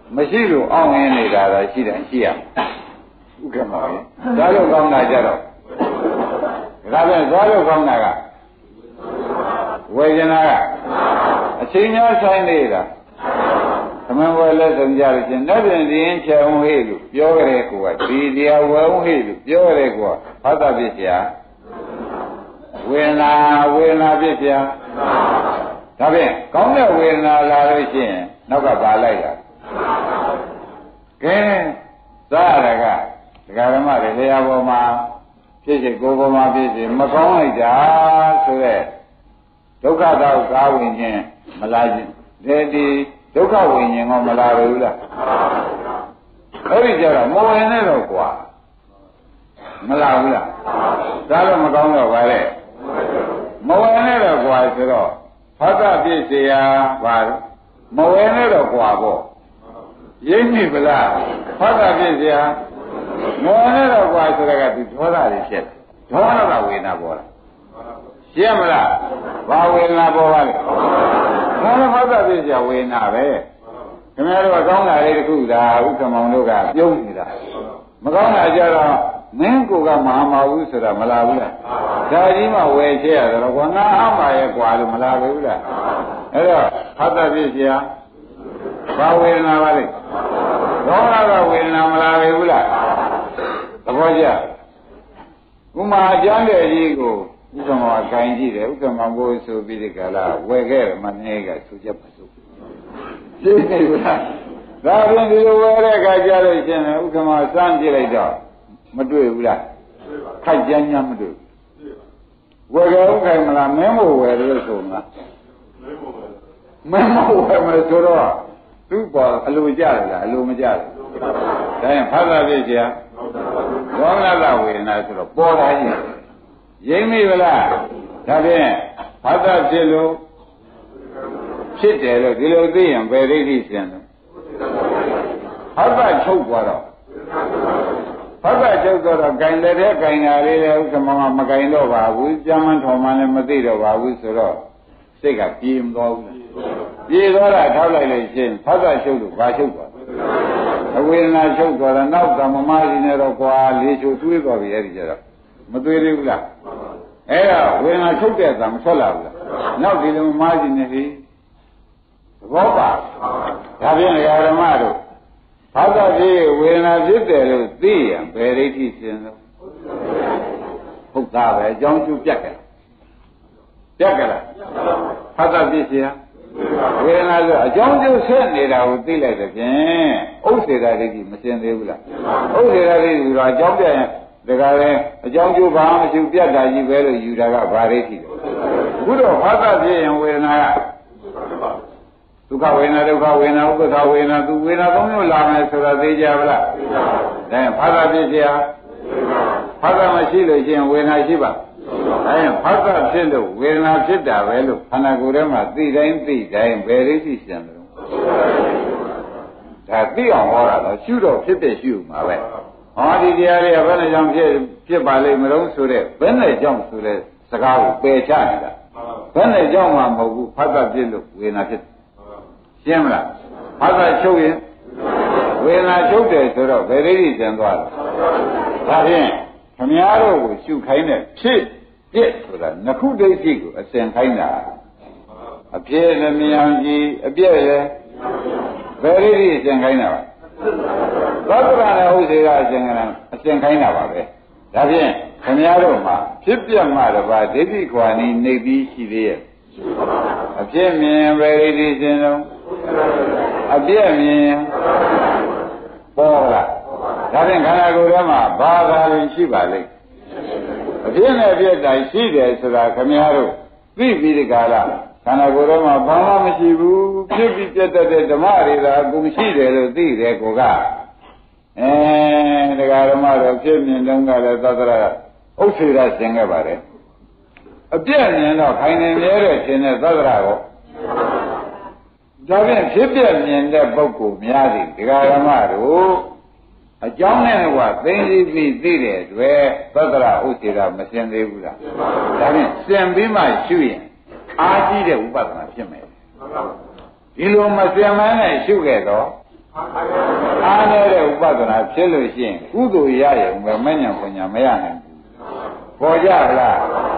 [SPEAKER 1] မရှိလို့အောင်းရင်းနေတာတော့ရှိတယ်ရှိရဥက္ကမောင်သွားလို့ကောင်းတာကြတော့ဒါပြန်သွားလို့ကောင်းတာကဝေဒနာကအချိန်များဆိုင်နေတာသမန်ဝယ်လက်ဆောင်ကြလို့ချင်းလက်ပြင်ဒီရင်ချေအောင်ဟေ့လို့ပြောကြတဲ့ကိုကဒီတရားဝယ်အောင်ဟေ့လို့ပြောကြတဲ့ကိုကဘာသာဖြစ်เสียဝေဒနာဖြစ်เสียဒါဖြင့်ကောင်းတဲ့ဝေဒနာလာလို့ရှိရင်နောက်ကပါလိုက်တာကဲသာရကဒကာဓမ္မတွေတရားပေါ်မှာဖြစ်စေကိုယ်ပေါ်မှာဖြစ်စေမကောင်းလိုက်တာဆိုတဲ့ဒုက္ခတော့ကားဝင်ခြင်းမလာခြင်းဒီဒုက္ခဝိညာဉ်ကမလာဘူးလားအဲ့ဒီကြတော့မဝင်နဲ့တော့ကွာမလာဘူးလားဒါတော့မကောင်းတော့ပါလေမဝင်နဲ့တော့ကွာဆိုတော့ဖတ်တာပြည့်စရာပါမဝင်နဲ့တော့ကွာပေါ့ရင်းမိဗလားဖတ်တာပြည့်စရာမဝင်နဲ့တော့ကွာဆိုတော့ကဒီဒေါသတွေဖြစ်ဒေါသကဝေဒနာပေါ်လာရှင်းမလားဘာဝေဒနာပေါ်ပါလဲဘာလို့ဖတ်တာပြည့်စရာဝေဒနာပဲခင်ဗျားတို့ကကောင်းတာလေးတစ်ခုဒါဥက္ကမောင်တို့ကပြုံးနေတာမကောင်းတာကြတော့မင်းကိုကမဟာမဟုတ်ဆိုတာမလာဘူးလားဒါကြီးမှဝယ်ချဲရတော့ကွာငါအမှားရဲ့ကွာလို့မလာဘူးလားအဲ့တော့ဖတ်တာပြည့်စရာဘာဝေဒနာပါလဲဒေါသကဝေဒနာမလာဘူးလားသဘောကျဥမာအကျမ်းတဲ့ကြီးကိုဥက္ကမောခိုင်းကြည့်တယ်ဥက္ကမောကိုဆိုပြီးဒီကလာဝယ်ခဲ့တယ်မနေကဆိုချက်ပါစို့ရှင်းနေဘူးလားဒါပြင်ဒီလိုဝယ်တဲ့အခါကျလို့ရှင်ဥက္ကမောစမ်းကြည့်လိုက်တော့မတွေ့ဘူးလားခိုက်ကြမ်းကြမ်းမတွေ့ဝယ်ကြဥက္ကမလားမင်းမို့ဝယ်လို့ဆိုမလားမင်းမို့ဝယ်မလို့ဆိုတော့သူ့ပေါ်အလိုကြတယ်လားအလိုမကြဘူးဒါရင်ဖတ်တာပြည့်စရာဘောဂလဝေဒနာဆိုတော့ပေါ်လာရင်ရိမ့်မိဗလားဒါဖြင့်ဖတ်တာဖြစ်လို့ဖြစ်တယ်လို့ဒီလိုသိရင်ဘယ်ဒိဋ္ဌိရှင်လဲဖတ်တာချုပ်သွားတော့ဖတ်တာချုပ်သွားတော့ဂိုင်တဲ့ဂိုင်တာလေးလည်းဥက္ကမောကမဂိုင်တော့ပါဘူးကြမ်းမှန်းထောင်မှန်းလည်းမသိတော့ပါဘူးဆိုတော့စိတ်ကပြေမသွားဘူးပြေသွားတာထောက်လိုက်လို့ရှင်ဖတ်တာချုပ်လို့ဘာချုပ်သွားအဝေဒနာချုပ်သွားတော့နောက်ကမမကြီးနဲ့တော့ကွာလေးချိုတွေးသွားပြီအဲ့ဒီကျတော့မတွေးသေးဘူးလားအဲ့တော့ဝေဒနာချုပ်တဲ့အခါမထွက်လာဘူးလားနောက်ဒီလိုမမကြီးနဲ့ဟိသဘောပါဒါဖြင့်ဓမ္မတို့ဘာသာဖြစ်ဝေဒနာဖြစ်တယ်လို့သိရင်ဘယ်ဒိဋ္ဌိရှင်လို့ဟုတ်တာပဲအကြောင်းကျပြတ်ကြလားဘာသာဖြစ်เสียဝေဒနာဆိုအကြောင်းကျဆက်နေတာကိုသိလိုက်တဲ့ဖြင့်ဥစ္စေတာဒိဋ္ဌိမစင်သေးဘူးလားဥစ္စေတာဒိဋ္ဌိဆိုတာအကြောင်းပြရင်ဒါကလည်းအကြောင်းကျဘာမှမရှိပြတ်တာကြီးပဲလို့ယူတာကဘာဒိဋ္ဌိလဲအခုတော့ဘာသာဖြစ်ရင်ဝေဒနာကဒုက္ခဝေဒနာဒုက္ခဝေဒနာဥပ္ပခဝေဒနာသူဝေဒနာသုံးမျိုးလာမယ်ဆိုတာသိကြပါလားဒါရင်ဘာသာဖြစ်เสียဘာသာမရှိလို့ရှိရင်ဝေဒနာရှိပါဒါရင်ဘာသာဖြစ်လို့ဝေဒနာဖြစ်တာပဲလို့ခန္ဓာကိုယ်ထဲမှာသိတိုင်းဘယ်ဒိဋ္ဌိရှင်တယ်ဒါသိအောင်ဟောတာတော့ရှုတော့ဖြစ်ဖြစ်ရှုမှာပဲဟောဒီတရားတွေကဘယ်နဲ့ကြောင့်ဖြစ်ပါလိမ့်မလို့ဆိုတဲ့ဘယ်နဲ့ကြောင့်ဆိုတဲ့စကားကိုပယ်ချနေတာဘယ်နဲ့ကြောင့်မှမဟုတ်ဘူးဘာသာဖြစ်လို့ဝေဒနာဖြစ်ရှင်းမလားဘာသာချုပ်ရင်ဝေဒနာချုပ်တယ်ဆိုတော့ဘယ်ဒိဋ္ဌိကျန်သွားလဲဒါဖြင့်ခမည်းတော်ကိုရှုခိုင်းတဲ့ဖြစ်ပြစ်ဆိုတာနှစ်ခုဒိဋ္ဌိကိုအစဉ်ခိုင်းတာအဖြစ်လည်းမြင်အောင်ကြည့်အပြည့်လည်းဘယ်ဒိဋ္ဌိအစဉ်ခိုင်းတာပါသတ္တရနဲ့ဥစ္စေကအစဉ်ခိုင်းတာပါပဲဒါဖြင့်ခမည်းတော်မှာဖြစ်ပြမှတပါဒိဋ္ဌိခွာနေနေပြီးရှိသေးရဲ့အဖြစ်မြင်ဘယ်ဒိဋ္ဌိရှင်လုံးအပြည့်မြင်ပေါ်လာဒါဖြင့်ခန္ဓာကိုယ်ထဲမှာဘာသာရင်ရှိပါလိမ့်အပြည့်နဲ့အပြည့်တိုင်းရှိတယ်ဆိုတာခမည်းတော်သိပြီးဒီကလာခန္ဓာကိုယ်ထဲမှာဘာမှမရှိဘူးဖြစ်ပြီးပြတ်တဲ့ဓမ္မတွေသာအကုန်ရှိတယ်လို့သိတယ်ကိုကဒကာဓမ္မတော်ဖြစ်မြင်တုန်းကလည်းသတ္တရဥစ္စေရဆင်ခဲ့ပါတယ်အပြည့်မြင်တော့ခိုင်နေမြဲတဲ့ရှင်တဲ့သတ္တရကိုဒါဖြင့်ဖြစ်ပြမြင်တဲ့ပုဂ္ဂိုလ်များသည်ဒကာဓမ္မတို့အကြောင်းနဲ့ကသိသိပြီးသိတဲ့အတွက်သတ္တရဥစ္စေရမစင်သေးဘူးလားဒါဖြင့်စင်ပြီးမှရှုရင်အားကြီးတဲ့ဥပဒနာဖြစ်မယ်ဒီလိုမစင်မနဲ့ရှုခဲ့တော့အားနေတဲ့ဥပဒနာဖြစ်လို့ရှိရင်ကုသိုလ်ရရုံပဲမဉဏ်ပညာမရနိုင်ဘူးပေါ်ကြလား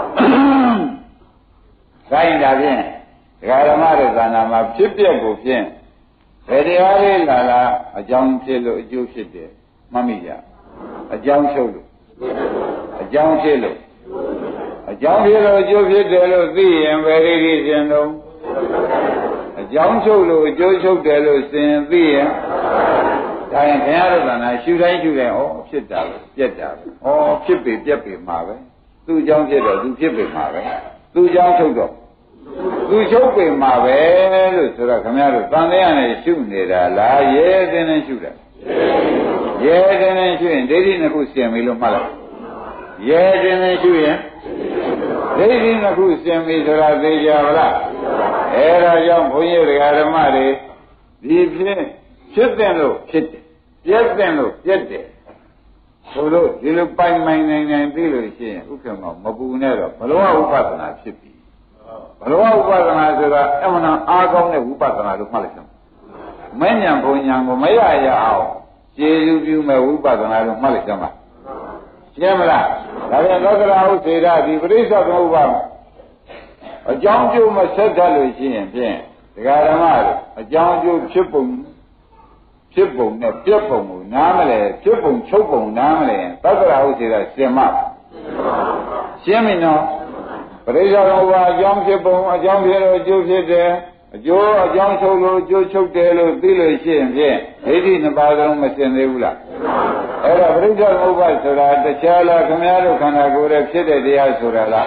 [SPEAKER 1] ခိုင်းတာဖြင့်ဒကာဓမ္မတွေသာနာမှာဖြစ်ပျက်ကိုဖြင့်ဘယ်တရားလေးလာလာအကြောင်းဖြစ်လို့အကျိုးဖြစ်တယ်မှတ်မိကြအကြောင်းချုပ်လို့အကြောင်းဖြစ်လို့အကြောင်းဖြစ်လို့အကျိုးဖြစ်တယ်လို့သိရင်ဘယ်လိုဖြစ်ခြင်းတော့အကြောင်းချုပ်လို့အကျိုးချုပ်တယ်လို့သိရင်ဒါရင်ခင်ဗျားတို့ကလည်းရှုတိုင်းဩဖြစ်တာပဲပြက်တာပဲဩဖြစ်ပေပြက်ပေမှာပဲသူ့အကြောင်းဖြစ်တော့သူဖြစ်ပေမှာပဲသူ့အကြောင်းချုပ်တော့သူချုပ်ပေမှာပဲလို့ဆိုတော့ခင်ဗျားတို့တန်တရားနဲ့ရှုနေတာလားရဲတဲ့နဲ့ရှုတာရဲတဲ့နဲ့ရှုရင်ဒိဋ္ဌိနှစ်ခုစင်ပြီလို့မှတ်လိုက်ရဲတဲ့နဲ့ရှုရင်ဒိဋ္ဌိနှစ်ခုစင်ပြီဆိုတာသိကြပါလားအဲဒါကြောင့်ဘုန်းကြီးဓမ္မတွေဒီဖြစ်တဲ့လို့ဖြစ်တယ်ပြည့်တဲ့လို့ပြည့်တယ်ဆိုလို့ဒီလိုပိုင်ပိုင်နိုင်နိုင်သိလို့ရှိရင်ဥက္ကမမပူနဲ့တော့ဘလောဥပဒနာဖြစ်ပြီဘလောဥပဒနာဆိုတာအမှန်အားကောင်းတဲ့ဝိပဿနာလို့မှတ်လိုက်စမ်းမဉ္ဇဉ်ဘုံညာကိုမရရအောင်ကျေစုပြုမဲ့ဝိပဿနာလို့မှတ်လိုက်စမ်းပါရှင်းမလားဒါပြန်သောကရာဟုစေရဒီပရိစ္ဆေသမုပ္ပါအကြောင်းကျိုးမဆက်တတ်လို့ရှိရင်ဖြင့်ဒကာဓမ္မတို့အကြောင်းကျိုးဖြစ်ပုံနဲ့ပြက်ပုံကိုနားမလဲဖြစ်ပုံချုပ်ပုံနားမလဲသောကရာဟုစေရရှင်မရှင်းပြီနော်ပရိစ္ဆေသမုပ္ပါအကြောင်းဖြစ်ပုံအကြောင်းဖြစ်လို့အကျိုးဖြစ်တယ်အကျိုးအကြောင်းချုပ်လို့အကျိုးချုပ်တယ်လို့သိလို့ရှိရင်ဖြင့်ဒိဋ္ဌိနှစ်ပါးလုံးမစင်သေးဘူးလားအဲ့တော့ပရိစ္ဆေသမုပ္ပါဆိုတာတခြားလားခင်ဗျားတို့ခန္ဓာကိုယ်ရဲ့ဖြစ်တဲ့တရားဆိုတာလား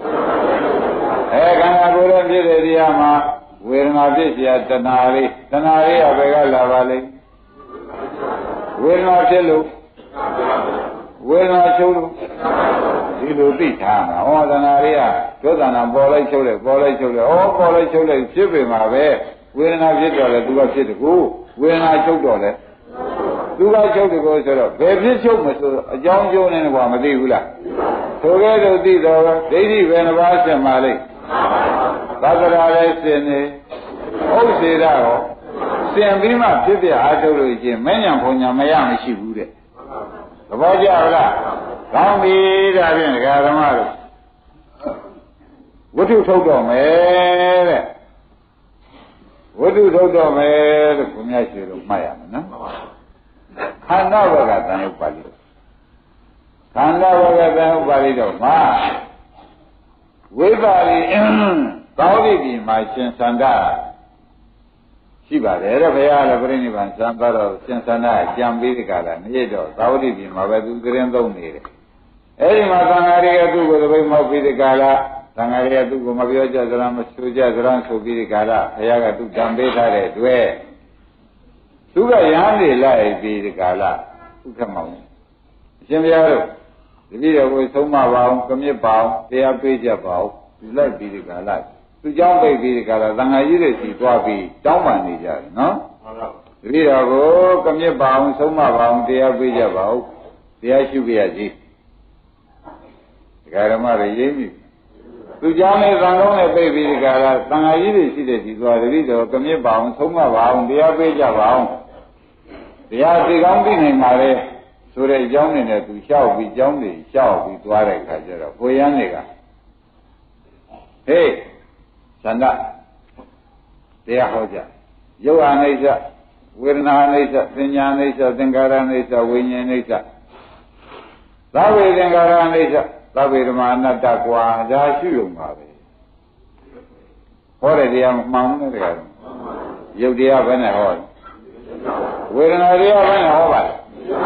[SPEAKER 1] ခန္ဓာကိုယ်ရဲ့ဖြစ်တဲ့တရားမှာဝေဒနာဖြစ်เสียတဏှာလေးကဘယ်ကလာပါလိမ့်ဝေဒနာဖြစ်လို့ဝေဒနာချုပ်လို့ဒီလိုသိထားမှာဟောတဏှာလေးကဒုသနာပေါ်လိုက်ချုပ်လိုက်ပေါ်လိုက်ချုပ်လိုက်ပေါ်လိုက်ချုပ်လိုက်ဖြစ်ပေမှာပဲဝေဒနာဖြစ်တော့လေသူကဖြစ်တကူဝေဒနာချုပ်တော့လေသူကချုပ်တကူဆိုတော့ဘယ်ဖြစ်ချုပ်မဆိုအကြောင်းကျိုးနဲ့ကွာမသိဘူးလားဆိုခဲ့လို့သိတော့ဒိဋ္ဌိဘယ်နှပါးဆင်ပါလိမ့်သက္ကရာလည်းဆင်နေဥစ္စေရရောဆင်ပြီးမှဖြစ်ပြအားထုတ်လို့ချင်းမဉ္ဇဉ်ဘုံညာမရမရှိဘူးတဲ့သဘောကျလားကောင်းပြီဒါဖြင့်ဒကာဓမ္မတို့ဝတ္ထုထုတ်တော့မယ်တဲ့ဝတ္ထုထုတ်တော့မယ်လို့ဘုရားရှိလို့မှတ်ရမယ်နော်ခန္ဓာဝကတန်ဥပါလိခန္ဓာဝကတန်ဥပါလိတော့မှာဝိပါလိသောတိတိမှာရှင်သန္တာရှိပါတယ်တဲ့ဘုရားလည်းပြိဋိဘံသံသာတော့ရှင်သန္တာကြံပြီးဒီကလာနေ့တော့သောတိတိမှာပဲသူကရင်သုံးနေတယ်အဲဒီမှာသံဃာတွေကသူ့ကိုသပိတ်မောက်ပြီးဒီကလာသံဃာတွေကသူ့ကိုမပြောကြသလားမဆိုကြသလားဆိုပြီးဒီကလာဘုရားကသူ့ကြံပေးထားတဲ့တွေ့သူကရဟန်းတွေလိုက်ပြီးဒီကလာဥက္ကမောင်အရှင်ဘုရားတို့တပည့်တော်ကိုသုံးမပါအောင်ကမြစ်ပါအောင်တရားပေးကြပါအောင်သူလိုက်ပြီးဒီကလာသူเจ้าပိတ်ပြီးဒီကလာသံဃာကြီးတွေစီသွားပြီးတောင်းပန်နေကြတယ်နော်တပည့်တော်ကိုကမြစ်ပါအောင်သုံးမပါအောင်တရားပေးကြပါအောင်တရားရှုပြရစီဒကာဓမ္မတွေရင်းပြီသူเจ้าနဲ့သံဃာနဲ့ပိတ်ပြီးဒီကလာသံဃာကြီးတွေရှိတဲ့စီသွားတပည့်တော်ကမြစ်ပါအောင်သုံးမပါအောင်တရားပေးကြပါအောင်တရားသိကောင်းသိနိုင်ပါလေဆိုတဲ့အကြောင်းတွေနဲ့သူလျှောက်ပြီးကြောင်းတွေလျှောက်ပြီးသွားတဲ့အခါကျတော့ဘုရားတွေကဟေးသန္တာတရားဟောကြရုပ်အနိစ္စဝေဒနာအနိစ္စသင်ညာအနိစ္စသင်္ခါရအနိစ္စဝိညာဉ်အနိစ္စသဗ္ဗေသင်္ခါရအနိစ္စသဗ္ဗေဓမ္မာအနတ္တကွာဒါရှိုံပါပဲဟောတဲ့တရားမှန်တယ်တရားရုပ်တရားဘယ်နဲ့ဟောဝေဒနာတရားဘယ်နဲ့ဟောပါလဲ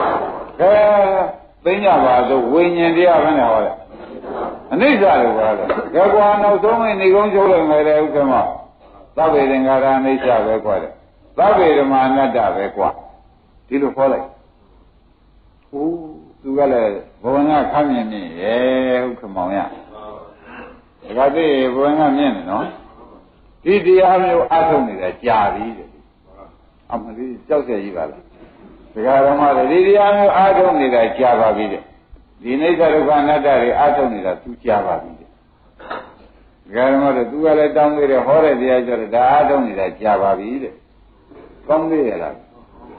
[SPEAKER 1] သိကြပါစို့ဝိညာဉ်တရားဘယ်နဲ့ဟောလဲအနိစ္စလို့ပြောတယ်။ကြောကွာနောက်ဆုံးမိနေကုန်းချုပ်လိုက်မယ်လေဥက္ကမသဗ္ဗေသင်္ခါရအနိစ္စပဲကွာတယ်။သဗ္ဗေဓမ္မာအနတ္တပဲကွာဒီလိုခေါ်လိုက်။ဟိုးသူကလည်းဘဝနာခမ်းမြင်မြင်ရဲ့ဥက္ကမောင်ရ။ဒါကတည်းဘဝနာမြင်တယ်နော်။ဒီတရားမျိုးအထုတ်နေတာကြာပြီတဲ့အမလေးကြောက်เสียကြီးပါလား။ဒကာဓမ္မတွေဒီတရားမျိုးအားထုတ်နေတာကြာပါပြီတဲ့ဒီနိစ္စဒုက္ခအနတ္တတွေအားထုတ်နေတာသူကြာပါပြီတဲ့ဒကာဓမ္မတွေသူကလည်းတောင်းသေးတယ်ဟောတဲ့တရားကြတော့ဒါအားထုတ်နေတာကြာပါပြီတဲ့ကောင်းသေးရလား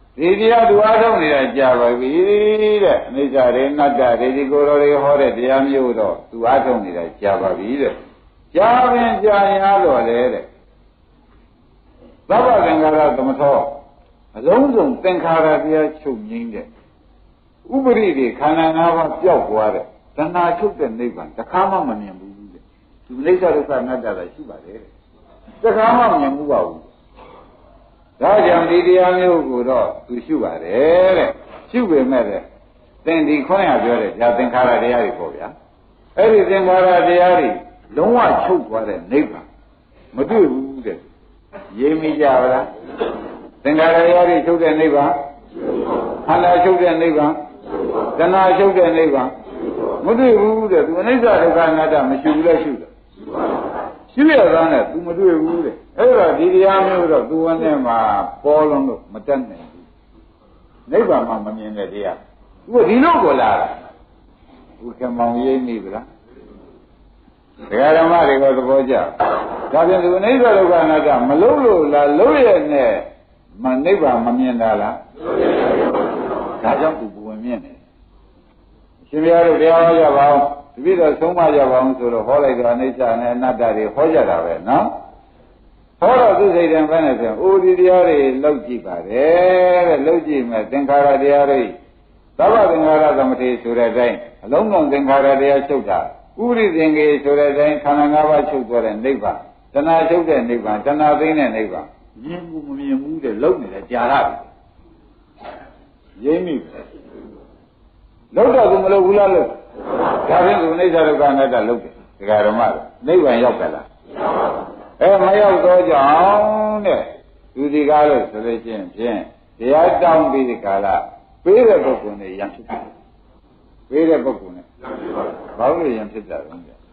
[SPEAKER 1] ဒီတရားသူအားထုတ်နေတာကြာပါပြီတဲ့အနိစ္စရေနတ္တရေဒီကိုယ်တော်တွေဟောတဲ့တရားမျိုးတော့သူအားထုတ်နေတာကြာပါပြီတဲ့ကြာပင်ကြာရတော့လေတဲ့သဗ္ဗသင်္ခါရသမထောအလုံးစုံသင်္ခါရတရားချုပ်ငြိမ်းတဲ့ဥပရိတွေခန္ဓာ၅ပါးပျောက်သွားတဲ့တဏှာချုပ်တဲ့နိဗ္ဗာန်တခါမှမမြင်ဘူးတဲ့ဒီနိစ္စဒုက္ခအနတ္တလည်းရှိပါတယ်တဲ့တခါမှမမြင်ဘူးပါဘူးဒါကြောင့်ဒီတရားမျိုးကိုတော့သူရှုပါတယ်တဲ့ရှုပေမဲ့တဲ့သင်ဒီခေါင်းရပြောတဲ့ဒါသင်္ခါရတရားတွေပေါ့ဗျာအဲ့ဒီသင်္ခါရတရားတွေလုံးဝချုပ်သွားတဲ့နိဗ္ဗာန်မတွေ့ဘူးတဲ့ရေးမိကြပါလားသင်္ခါရတရားတွေချုပ်တဲ့နိဗ္ဗာန်ခန္ဓာချုပ်တဲ့နိဗ္ဗာန်တဏှာချုပ်တဲ့နိဗ္ဗာန်မတွေ့ဘူးတဲ့သူအနိစ္စဒုက္ခအနတ္တမရှိဘူးလဲရှုတယ်ရှုရတာနဲ့သူမတွေ့ဘူးတဲ့အဲ့တော့ဒီတရားမျိုးတော့သူဝန်းထဲမှာပေါ်လုံးလို့မတတ်နိုင်ဘူးနိဗ္ဗာန်မှာမမြင်တဲ့တရားသူကဒီလိုကိုလာတာဘုရားမောင်ရိပ်မိဗလားဒကာဓမ္မတွေကသဘောကျဒါပြန်သူအနိစ္စဒုက္ခအနတ္တမလုံးလို့လားလုံးရနဲ့မနိဗ္ဗာန်မမြင်တာလားဒါကြောင့်သူဘဝင်မြင်တယ်ရှင်ဘုရားတို့တရားဟောကြပါဦးတပည့်တော်ဆုံးမကြပါအောင်ဆိုတော့ဟောလိုက်တော့အနိစ္စနဲ့အနတ္တတွေဟောကြတာပဲနော်ဟောတော့သူစိတ်တံဖက်နေပြန်အိုဒီတရားတွေလောက်ကြည့်ပါတယ်တဲ့လောက်ကြည့်မဲ့သင်္ခါရတရားတွေသဗ္ဗသင်္ခါရသမထေဆိုတဲ့အတိုင်းအလုံးစုံသင်္ခါရတရားချုပ်တာဥရိသင်္ကေဆိုတဲ့အတိုင်းခန္ဓာ၅ပါးချုပ်သွားတဲ့နိဗ္ဗာန်တဏှာချုပ်တဲ့နိဗ္ဗာန်တဏှာသိမ်းတဲ့နိဗ္ဗာန်မြင်ဘူးမမြင်ဘူးတဲ့လုံနေတယ်ကြာရပြီရင်းမိလောက်တော့ဘူးမလို့ဘူးလားလို့ဒါဖြင့်သူအိဋ္ဌဒုက္ခအနတ္တလောက်တယ်ဒကာဓမ္မတို့နိဗ္ဗာန်ရောက်ကြလားမရောက်တော့ကြောင်းတဲ့သူဒီကားလို့ဆိုလို့ချင်းဖြင့်တရားတောင်းပြီးဒီကာလပေးတဲ့ပုဂ္ဂိုလ်နဲ့ယံဖြစ်တယ်ပေးတဲ့ပုဂ္ဂိုလ်နဲ့ဘာလို့ယံဖြစ်တာလဲ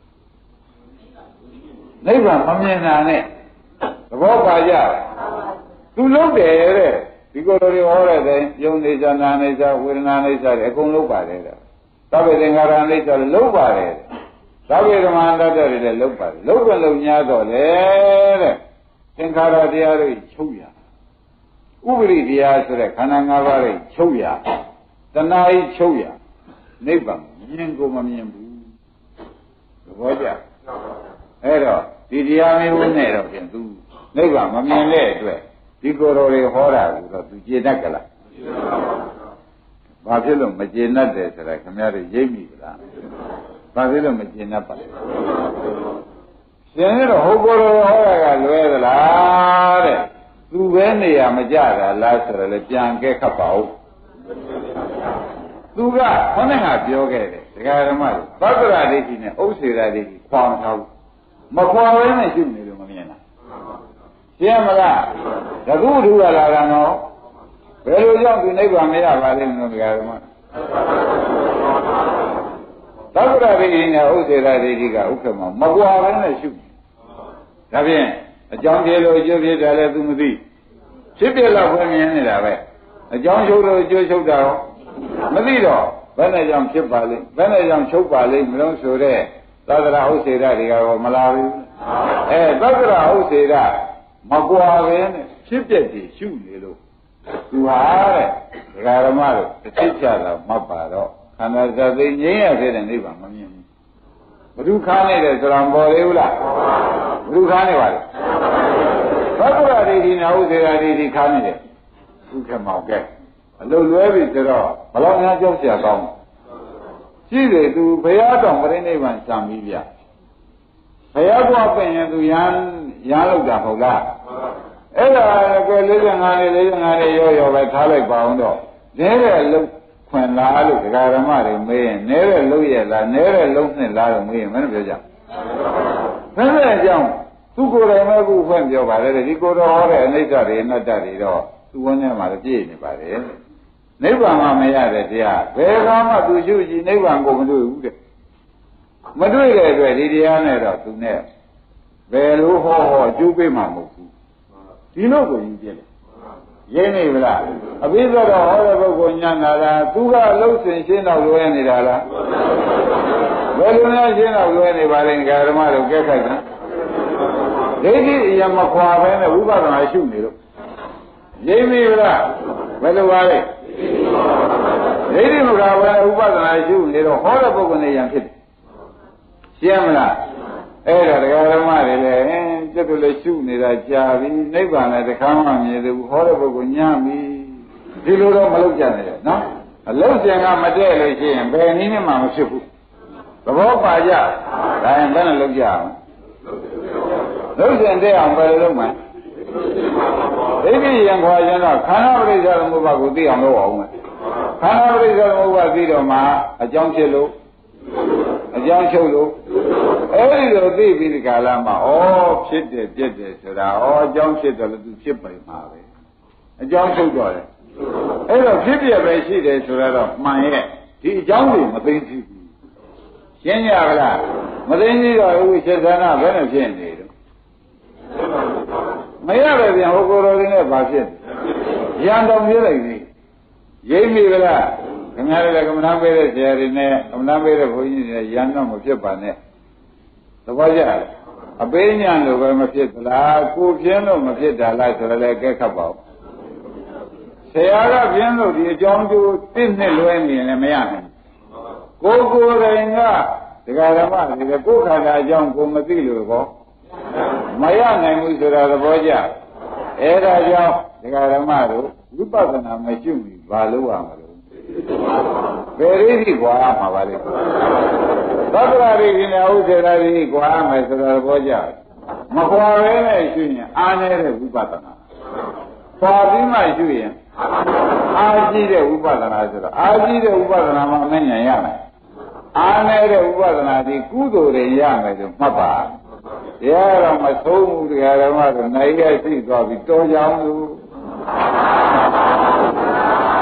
[SPEAKER 1] နိဗ္ဗာန်မမြင်တာနဲ့သဘောပါကြသူလုံးတယ်တဲ့ဒီကိုယ်တော်တွေဟောတဲ့တိုင်ယုံနေကြနာနေကြဝေဒနာနေကြတယ်အကုန်လုံးပါတယ်တဲ့သဗ္ဗေသင်္ခါရနေကြလုံးပါတယ်သဗ္ဗေဓမ္မန္တတ္တတွေလည်းလုံးပါတယ်လုံးပဲလုံးများတော့လေတဲ့သင်္ခါရတရားတွေချုပ်ရဥပရိတရားဆိုတဲ့ခန္ဓာ၅ပါးတွေချုပ်ရတဏှာကြီးချုပ်ရနိဗ္ဗာန်မြင်ကိုမမြင်ဘူးသဘောကျအဲ့တော့ဒီတရားမျိုးနဲ့တော့ဖြင့်သူနိဗ္ဗာန်မမြင်တဲ့အတွက်ဒီကိုယ်တော်တွေဟောတာကိုတော့သူကျေနပ်ကြလားဘာဖြစ်လို့မကျေနပ်တယ်ဆိုတာခင်ဗျားတို့ရိပ်မိဗလားဘာဖြစ်လို့မကျေနပ်ပါလဲရှင်တော့ဟောကိုယ်တော်ဟောတာကလွဲသလားတဲ့သူပဲနေရာမကြတာလားဆိုတော့လေပြန်ကဲခတ်ပါဦးသူကခေါင်းကပြောခဲ့တယ်ဒကာဓမ္မတွေသတ္တရာဒိဋ္ဌိနဲ့ဥစ္စေရာဒိဋ္ဌိခွာမထားဘူးမခွာဘဲနဲ့ရှုနေလို့မမြင်တာရှင်းမလားတကူထူရလာတာနော်ဘယ်လိုကြောင့်ဒီနိဗ္ဗာန်မရပါလိမ့်မလို့ဒကာဓမ္မသတ္တရာဒိဋ္ဌိနဲ့ဥစ္စေရာဒိဋ္ဌိကဥက္ကမမခွာဘဲနဲ့ရှုဒါဖြင့်အကြောင်းပြေလို့အကျိုးပြေတယ်လည်းသူမသိဖြစ်ပြလောက်ပဲမြင်နေတာပဲအကြောင်းချုပ်လို့အကျိုးချုပ်တာရောမသိတော့ဘယ်နဲ့ကြောင့်ဖြစ်ပါလိမ့်ဘယ်နဲ့ကြောင့်ချုပ်ပါလိမ့်မလို့ဆိုတဲ့သတ္တရာဥစ္စေရတွေကတော့မလာဘူးသတ္တရာဥစ္စေရမကွာပဲနဲ့ဖြစ်ပြက်တွေရှုနေလို့သူဟာတဲ့ဒကာဓမ္မတို့တစ်ချက်ချတာမှတ်ပါတော့ခန္ဓာသတိငြိမ်းရခဲ့တဲ့နိဗ္ဗာန်မမြင်ဘူးဘုသူခါနေတယ်ဆိုတာမပေါ်သေးဘူးလားဘုသူခါနေပါလေသတ္တရာဒိဋ္ဌိနဲ့ဥစ္စေရာဒိဋ္ဌိခါနေတယ်ဥက္ကမောက်ကဲအလုံးလွဲပြီဆိုတော့ဘယ်လောက်များကြောက်เสียကောင်းရှိတယ်သူဘုရားတော်ပြိဋိဘံစံပြီးဗျဘုရားဘုရားပြင်ရင်သူရမ်းလောက်တာဟုတ်လားအဲ့ဒါက45လေးရောပဲထားလိုက်ပါအောင်တော့နဲတဲ့လုံးခွင်လားလို့ဒကာဓမ္မတွေမေးရင်နဲတဲ့လုံးရဲ့လားနဲတဲ့လုံးနဲ့လားလို့မေးရင်မင်းပြောကြဘယ်နဲ့ကြောင့်သူကိုယ်တိုင်မဲ့ခုဖွင့်ပြောပါလေဒီကိုယ်တော်ဟောတဲ့အနိစ္စတွေအနတ္တတွေတော့သူဝန်းထဲမှာပြည့်နေပါတယ်နိဗ္ဗာန်မှာမရတဲ့တရားဘယ်ကမှသူရှုကြည့်နိဗ္ဗာန်ကိုမတွေ့ဘူးတဲ့မတွေ့တဲ့အတွက်ဒီတရားနဲ့တော့သူနဲ့ဘယ်လိုဟောအကျိုးပေးမှာမဟုတ်ဘူးဒီလိုကိုယူပြတယ်ရင်းနေဗလားအဘိဓမ္မာဟောတဲ့ပုဂ္ဂိုလ်ညာနာလားသူကလှုပ်ရှင်ရှင်းတော့လွဲနေတာလားဘယ်လိုများရှင်းတော့လွဲနေပါလဲဓမ္မတို့ကဲခိုက်တာဒိဋ္ဌိအရာမခွာပဲနဲ့ဝိပဿနာရှုနေလို့ရိပ်မိလားဘယ်လိုပါလဲဒိဋ္ဌိမကဘယ်ဥပဒနာရှုနေတော့ဟောတဲ့ပုဂ္ဂိုလ်နဲ့ယံဖြစ်တယ်ရှင်းမလားအဲ့ဒါတရားဓမ္မတွေလည်းကျွတ်တူလည်းရှုနေတာကြာပြီနိဗ္ဗာန်လည်းတခါမှမြင်သေးဘူးဟောတဲ့ပုဂ္ဂိုလ်ညံ့ပြီဒီလိုတော့မလုပ်ကြနဲ့နော်အလုံးစင်ကမတည့်လို့ရှိရင်ဘယ်နည်းနဲ့မှမဖြစ်ဘူးသဘောပါကြဒါရင်ဘယ်နဲ့လုပ်ကြအောင်လုံးစင်တဲ့အောင်ဘယ်လိုလုပ်မှာဒိဋ္ဌိယံခွာခြင်းတော့ခန္ဓာပရိစ္ဆေသမုပ္ပါကိုသိအောင်လုပ်အောင်မယ်ခန္ဓာပရိစ္ဆေသမုပ္ပါသိတော့မှအကြောင်းဖြစ်လို့အကြောင်းချုပ်လို့အဲ့ဒီလိုသိပြီးဒီကာလမှာဩဖြစ်တယ်ပြက်တယ်ဆိုတာဩအကြောင်းဖြစ်တယ်လို့သူဖြစ်ไปမှာပဲအကြောင်းချုပ်တော့တယ်အဲ့တော့ဖြစ်ပြပဲရှိတယ်ဆိုတော့မှန်ရဲ့ဒီအကြောင်းတွေမသိသိဘူးရှင်းကြပါလားမသိသိတော့အခုစေသနာဘယ်နဲ့ဖြစ်နေတော့မရပဲပြန်ဟိုကိုယ်တော်လေးနဲ့ဘာဖြစ်ရန်တော်ပြလိုက်ပြီရိပ်မိကလားခင်ဗျားလည်းကမ္မဋ္ဌာန်းပေးတဲ့ဆရာတွေနဲ့ကမ္မဋ္ဌာန်းပေးတဲ့ဘုန်းကြီးတွေရန်တော့မဖြစ်ပါနဲ့သဘောကျလားအပေးညာလို့ပဲမဖြစ်သလားကိုပြင်းလို့မဖြစ်တာလားဆိုတော့လည်းကဲခတ်ပါဦးဆရာကပြင်းလို့ဒီအကြောင်းကျိုးတစ်နှစ်လွဲနေရင်လည်းမရနိုင်ကိုယ်တိုင်ကဒကာဓမ္မတွေကိုယ်ခန္ဓာအကြောင်းကိုမသိလို့ကောမရနိုင်ဘူးဆိုတာသဘောကျအဲ့ဒါကြောင့်ဒကာဓမ္မတို့ဝိပဿနာမရှိဘူးဘာလို့ရမလို့ဘယ်ရည်ကြီးကွာမှာပါလေသတ္တရာရိကိနဲ့ဥစ္စေရာရိကွာမယ်ဆိုတာသဘောကျမကွာပဲနဲ့ရှိရင်အားနေတဲ့ဝိပဿနာခွာပြီးမှရှိရင်အားကြီးတဲ့ဝိပဿနာဆိုတော့အားကြီးတဲ့ဝိပဿနာမှအမြင်ရမယ်အားနေတဲ့ဝိပဿနာဒီကုသိုလ်တွေရမယ်ဆိုမှတ်ပါတရားတော်မဆုံးဘူးတရားဓမ္မတို့နိုင်ရရှိသွားပြီတော်ကြောင်လို့